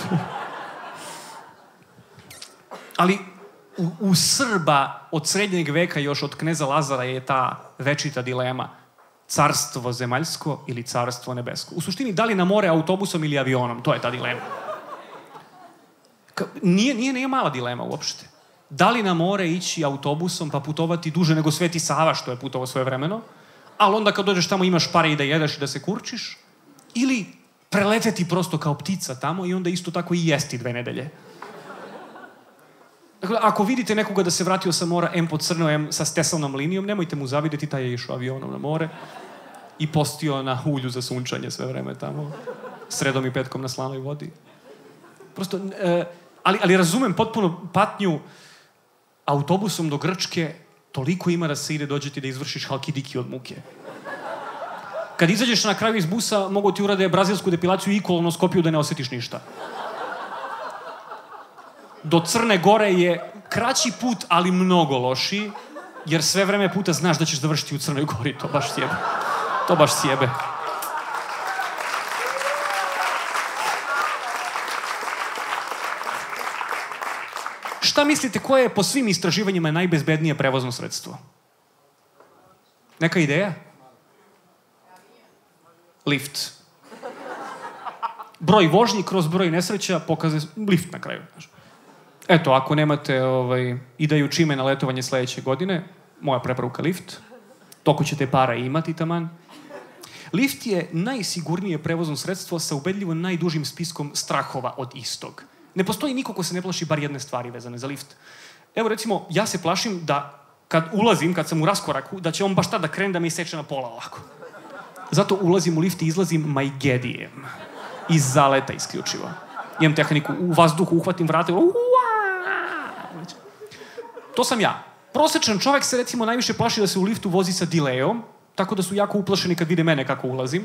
Ali u, u Srba od srednjeg veka, još od kneza Lazara, je ta večita dilema. Carstvo zemaljsko ili carstvo nebesko. U suštini, da li na more autobusom ili avionom, to je ta dilema. Ka, nije, nije, nije mala dilema uopšte. Da li na more ići autobusom pa putovati duže nego Sveti Sava, što je putovao svoje vremeno, ali onda kad dođeš tamo imaš pare i da jedeš i da se kurčiš, ili preleteti prosto kao ptica tamo i onda isto tako i jesti dve nedelje. Dakle, ako vidite nekoga da se vratio sa mora, em pod crno, em sa stesalnom linijom, nemojte mu zavideti, taj je išao avionom na more i postio na ulju za sunčanje sve vreme tamo, sredom i petkom na slanoj vodi. Prosto, e, ali, ali razumem potpuno patnju autobusom do Grčke, toliko ima da se ide, dođeti da izvršiš halkidiki od muke. Kad izađeš na kraju iz busa, mogu ti urade brazilsku depilaciju i kolonoskopiju da ne osjetiš ništa. Do Crne Gore je kraći put, ali mnogo lošiji, jer sve vreme puta znaš da ćeš završiti u Crnoj Gori. To baš sjebe. To baš sjebe. Šta mislite, koje je po svim istraživanjima najbezbednije prevozno sredstvo? Neka ideja? Lift. Broj vožnji kroz broj nesreća pokazuje lift na kraju. Eto, ako nemate ovaj, ideju čime na letovanje sledeće godine, moja preporuka lift. Toliko ćete para imati taman. Lift je najsigurnije prevozno sredstvo sa ubedljivo najdužim spiskom strahova od istog. Ne postoji niko ko se ne plaši bar jedne stvari vezane za lift. Evo recimo, ja se plašim da kad ulazim, kad sam u raskoraku, da će on baš tada krene da me iseče na pola ovako. Zato ulazim u lift i izlazim majgedijem. Iz zaleta isključivo. Imam tehniku, u vazduhu uhvatim vrate. To sam ja. Prosečan čovek se recimo najviše plaši da se u liftu vozi sa dilejom, tako da su jako uplašeni kad vide mene kako ulazim.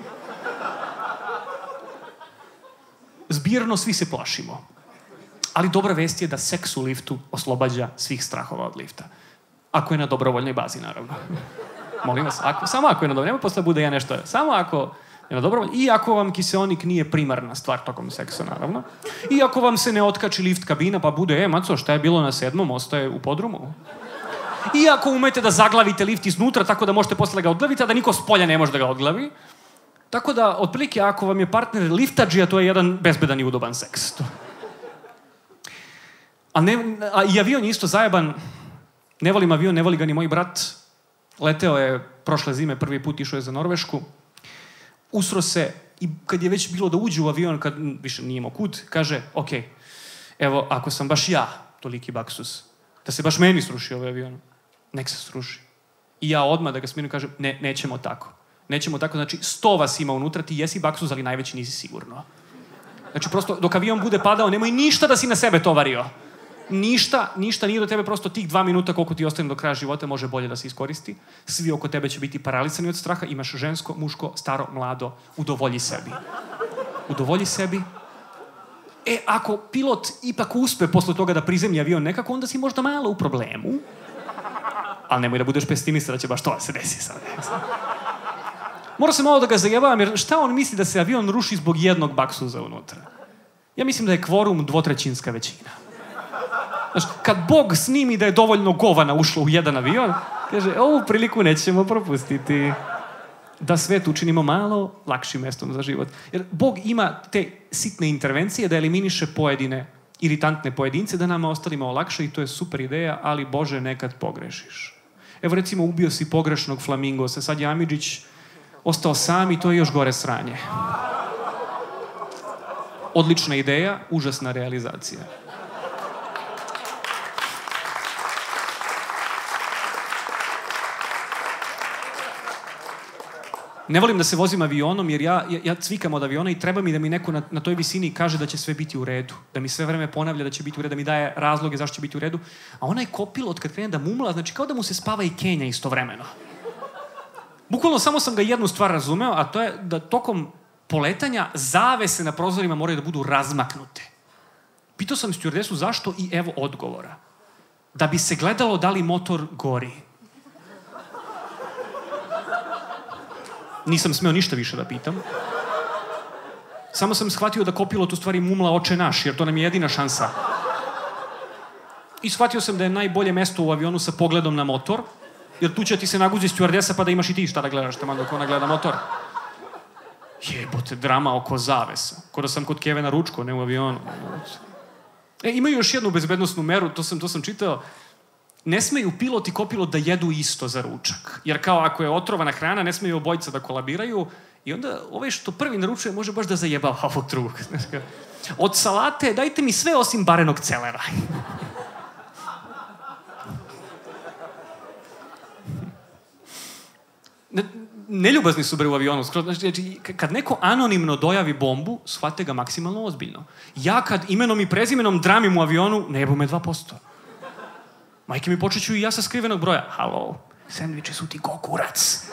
Zbirno svi se plašimo. Ali dobra vest je da seks u liftu oslobađa svih strahova od lifta. Ako je na dobrovoljnoj bazi, naravno. Molim vas, ako, samo ako je na dobrovoljnoj, nema posle bude ja nešto, samo ako je na dobrovoljnoj, i ako vam kiseonik nije primarna stvar tokom seksa, naravno. I ako vam se ne otkači lift kabina, pa bude, e, maco, šta je bilo na sedmom, ostaje u podrumu. I ako umete da zaglavite lift iznutra, tako da možete posle ga odglaviti, a da niko s polja ne može da ga odglavi. Tako da, otprilike, ako vam je partner liftadžija, to je jedan bezbedan i udoban seks. A, ne, a i avion je isto zajeban. Ne volim avion, ne voli ga ni moj brat. Leteo je prošle zime, prvi put išao je za Norvešku. Usro se i kad je već bilo da uđe u avion, kad više nije imao kud, kaže, ok, evo, ako sam baš ja toliki baksus, da se baš meni sruši ovaj avion, nek se sruši. I ja odmah da ga smirim kažem, ne, nećemo tako. Nećemo tako, znači sto vas ima unutra, ti jesi baksus, ali najveći nisi sigurno. Znači prosto, dok avion bude padao, nemoj ništa da si na sebe tovario. Ništa, ništa nije do tebe, prosto tih dva minuta koliko ti ostane do kraja života može bolje da se iskoristi. Svi oko tebe će biti paralisani od straha, imaš žensko, muško, staro, mlado, udovolji sebi. Udovolji sebi. E, ako pilot ipak uspe posle toga da prizemlji avion nekako, onda si možda malo u problemu. Ali nemoj da budeš pesimista da će baš to se desi sad. Mora se malo da ga zajebavam, jer šta on misli da se avion ruši zbog jednog baksuza unutra? Ja mislim da je kvorum dvotrećinska većina. Znaš, kad Bog snimi da je dovoljno govana ušlo u jedan avion, kaže, ovu priliku nećemo propustiti. Da svet učinimo malo lakšim mestom za život. Jer Bog ima te sitne intervencije da eliminiše pojedine iritantne pojedince, da nama ostalima olakša i to je super ideja, ali Bože, nekad pogrešiš. Evo recimo, ubio si pogrešnog flamingosa, sad je Amidžić ostao sam i to je još gore sranje. Odlična ideja, užasna realizacija. Ne volim da se vozim avionom jer ja, ja, ja cvikam od aviona i treba mi da mi neko na, na toj visini kaže da će sve biti u redu. Da mi sve vreme ponavlja da će biti u redu, da mi daje razloge zašto će biti u redu. A onaj kopilot kad krene da mumla, znači kao da mu se spava i Kenja istovremeno. Bukvalno samo sam ga jednu stvar razumeo, a to je da tokom poletanja zavese na prozorima moraju da budu razmaknute. Pitao sam stjuardesu zašto i evo odgovora. Da bi se gledalo da li motor gori. Nisam smeo ništa više da pitam. Samo sam shvatio da kopilot u stvari mumla oče naš, jer to nam je jedina šansa. I shvatio sam da je najbolje mesto u avionu sa pogledom na motor, jer tu će ti se naguzi stjuardesa pa da imaš i ti šta da gledaš, tamo dok ona gleda motor. Jebote, drama oko zavesa. Ko da sam kod Kevena Ručko, ne u avionu. E, imaju još jednu bezbednosnu meru, to sam, to sam čitao. Ne smeju pilot i kopilot da jedu isto za ručak. Jer kao ako je otrovana hrana, ne smeju obojica da kolabiraju i onda ovaj što prvi naručuje može baš da zajebava ovog drugog. Od salate dajte mi sve osim barenog celera. Neljubazni su bre u avionu. Znači, kad neko anonimno dojavi bombu, shvate ga maksimalno ozbiljno. Ja kad imenom i prezimenom dramim u avionu, ne jebo me dva posto. Majke mi počeću i ja sa skrivenog broja. Halo, sendviči su ti ko kurac.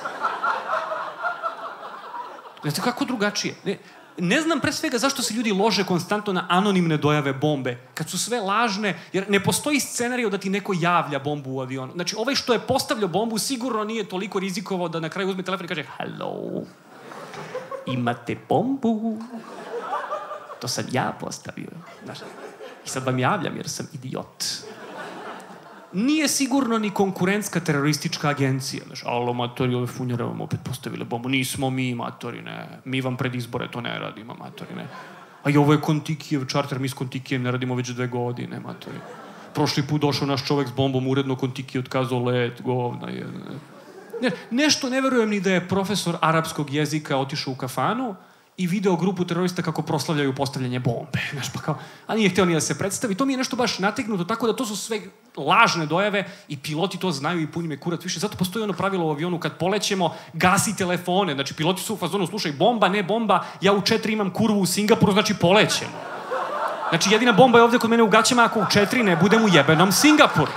Znate kako drugačije? Ne, ne znam pre svega zašto se ljudi lože konstantno na anonimne dojave bombe. Kad su sve lažne, jer ne postoji scenariju da ti neko javlja bombu u avionu. Znači, ovaj što je postavljao bombu sigurno nije toliko rizikovao da na kraju uzme telefon i kaže halo, imate bombu? To sam ja postavio. Znaš, i sad vam javljam jer sam idiot. Nije sigurno ni konkurentska teroristička agencija. Znaš, alo, matori, ove funjere vam opet postavile bombu. Nismo mi, matori, ne. Mi vam pred izbore to ne radimo, matori, ne. A i ovo je Kontikijev čarter, mi s Kontikijem ne radimo već dve godine, matori. Prošli put došao naš čovek s bombom, uredno Kontiki otkazao let, govna je. Ne, nešto ne verujem ni da je profesor arapskog jezika otišao u kafanu i video grupu terorista kako proslavljaju postavljanje bombe. Znaš, pa kao, a nije hteo ni da se predstavi. To mi je nešto baš nategnuto, tako da to su sve lažne dojave i piloti to znaju i puni me kurac više. Zato postoji ono pravilo u avionu, kad polećemo, gasi telefone. Znači, piloti su u fazonu, slušaj, bomba, ne bomba, ja u četiri imam kurvu u Singapuru, znači polećemo. Znači, jedina bomba je ovde kod mene u gaćama, ako u četiri ne budem u jebenom Singapuru.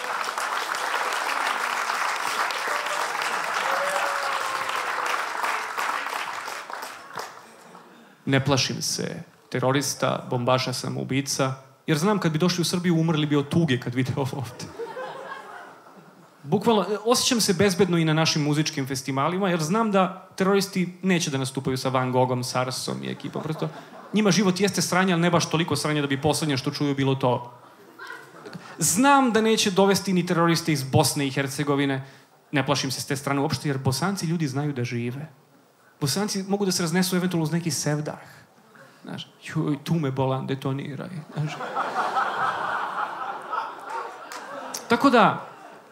Ne plašim se terorista, bombaša, samoubica, jer znam kad bi došli u Srbiju umrli bi od tuge kad vide ovo ovde. Bukvalno, osjećam se bezbedno i na našim muzičkim festivalima, jer znam da teroristi neće da nastupaju sa Van Gogom, Sarsom i ekipom. Prosto, njima život jeste sranje, ali ne baš toliko sranje da bi poslednje što čuju bilo to. Znam da neće dovesti ni teroriste iz Bosne i Hercegovine. Ne plašim se s te strane uopšte, jer Bosanci ljudi znaju da žive. Bosanci mogu da se raznesu eventualno uz neki sevdah. Znaš, juj, tu me bolan detoniraj. Znaš. Tako da,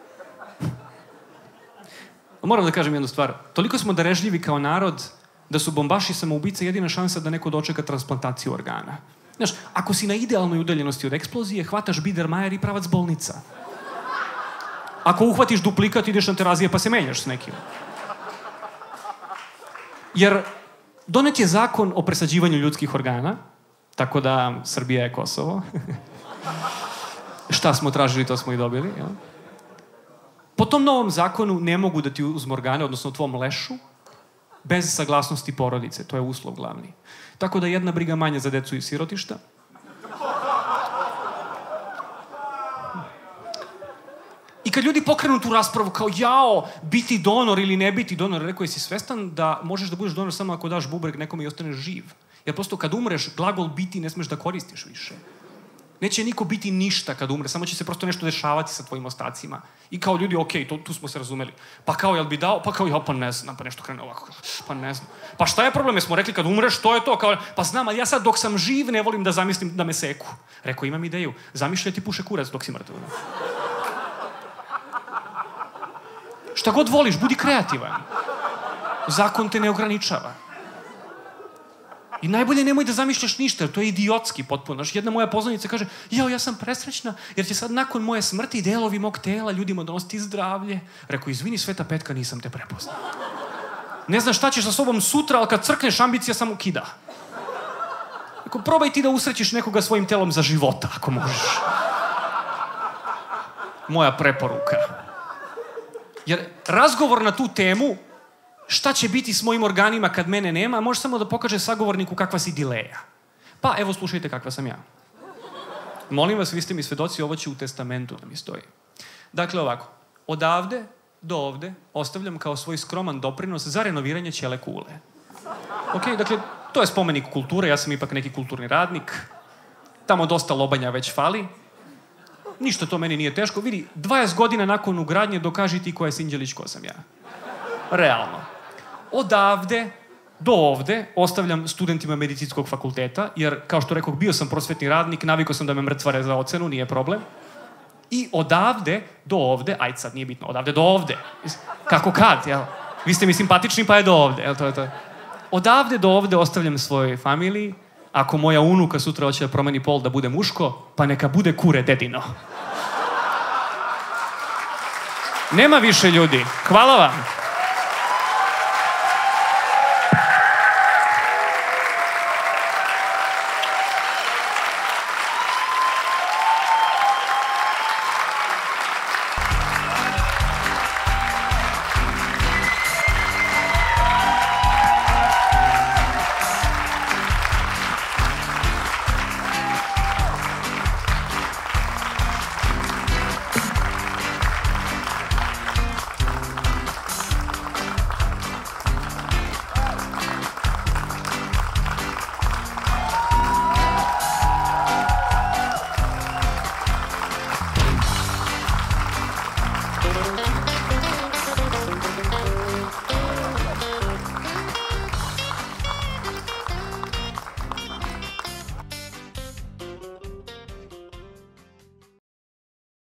moram da kažem jednu stvar. Toliko smo darežljivi kao narod da su bombaši samoubice jedina šansa da neko dočeka transplantaciju organa. Znaš, ako si na idealnoj udaljenosti od eksplozije, hvataš Biedermajer i pravac bolnica. Ako uhvatiš duplikat, ideš na terazije pa se menjaš s nekim. Jer donet je zakon o presađivanju ljudskih organa, tako da Srbija je Kosovo. Šta smo tražili, to smo i dobili. Jel? Po tom novom zakonu ne mogu da ti uzmu organe, odnosno u tvom lešu, bez saglasnosti porodice. To je uslov glavni. Tako da jedna briga manje za decu i sirotišta. I kad ljudi pokrenu tu raspravu kao jao, biti donor ili ne biti donor, rekao je si svestan da možeš da budeš donor samo ako daš bubreg nekome i ostaneš živ. Jer prosto kad umreš, glagol biti ne smeš da koristiš više. Neće niko biti ništa kad umre, samo će se prosto nešto dešavati sa tvojim ostacima. I kao ljudi, okej, okay, tu smo se razumeli. Pa kao, jel bi dao? Pa kao, ja, pa ne znam, pa nešto krene ovako. Pa ne znam. Pa šta je problem? Jesmo rekli kad umreš, to je to. Kao, pa znam, ali ja sad dok sam živ ne volim da zamislim da me seku. Rekao, imam ideju. Zamišljaj ti puše kurac dok si mrtav. Šta god voliš, budi kreativan. Zakon te ne ograničava. I najbolje nemoj da zamišljaš ništa, jer to je idiotski potpuno. Znaš, jedna moja poznanica kaže, jao, ja sam presrećna, jer će sad nakon moje smrti delovi mog tela ljudima donositi zdravlje. Rekao, izvini, Sveta Petka, nisam te prepoznao. Ne znaš šta ćeš sa sobom sutra, ali kad crkneš, ambicija samo kida. Rekao, probaj ti da usrećiš nekoga svojim telom za života, ako možeš. Moja preporuka. Jer razgovor na tu temu, šta će biti s mojim organima kad mene nema, može samo da pokaže sagovorniku kakva si dileja. Pa evo slušajte kakva sam ja. Molim vas, vi ste mi svedoci, ovo će u testamentu da mi stoji. Dakle ovako, odavde do ovde ostavljam kao svoj skroman doprinos za renoviranje ćele kule. Ok, dakle, to je spomenik kulture, ja sam ipak neki kulturni radnik. Tamo dosta lobanja već fali. Ništa to meni nije teško. Vidi, dvadeset godina nakon ugradnje dokaži ti ko je Sinđelić, ko sam ja. Realno. Odavde do ovde ostavljam studentima medicinskog fakulteta, jer, kao što rekoh, bio sam prosvetni radnik, navikao sam da me mrcvare za ocenu, nije problem. I odavde do ovde, ajde sad, nije bitno, odavde do ovde. Kako kad, jel? Vi ste mi simpatični, pa je do ovde, jel? To je to. Odavde do ovde ostavljam svojoj familiji. Ako moja unuka sutra hoće da promeni pol da bude muško, pa neka bude kure dedino. Nema više ljudi. Hvala vam.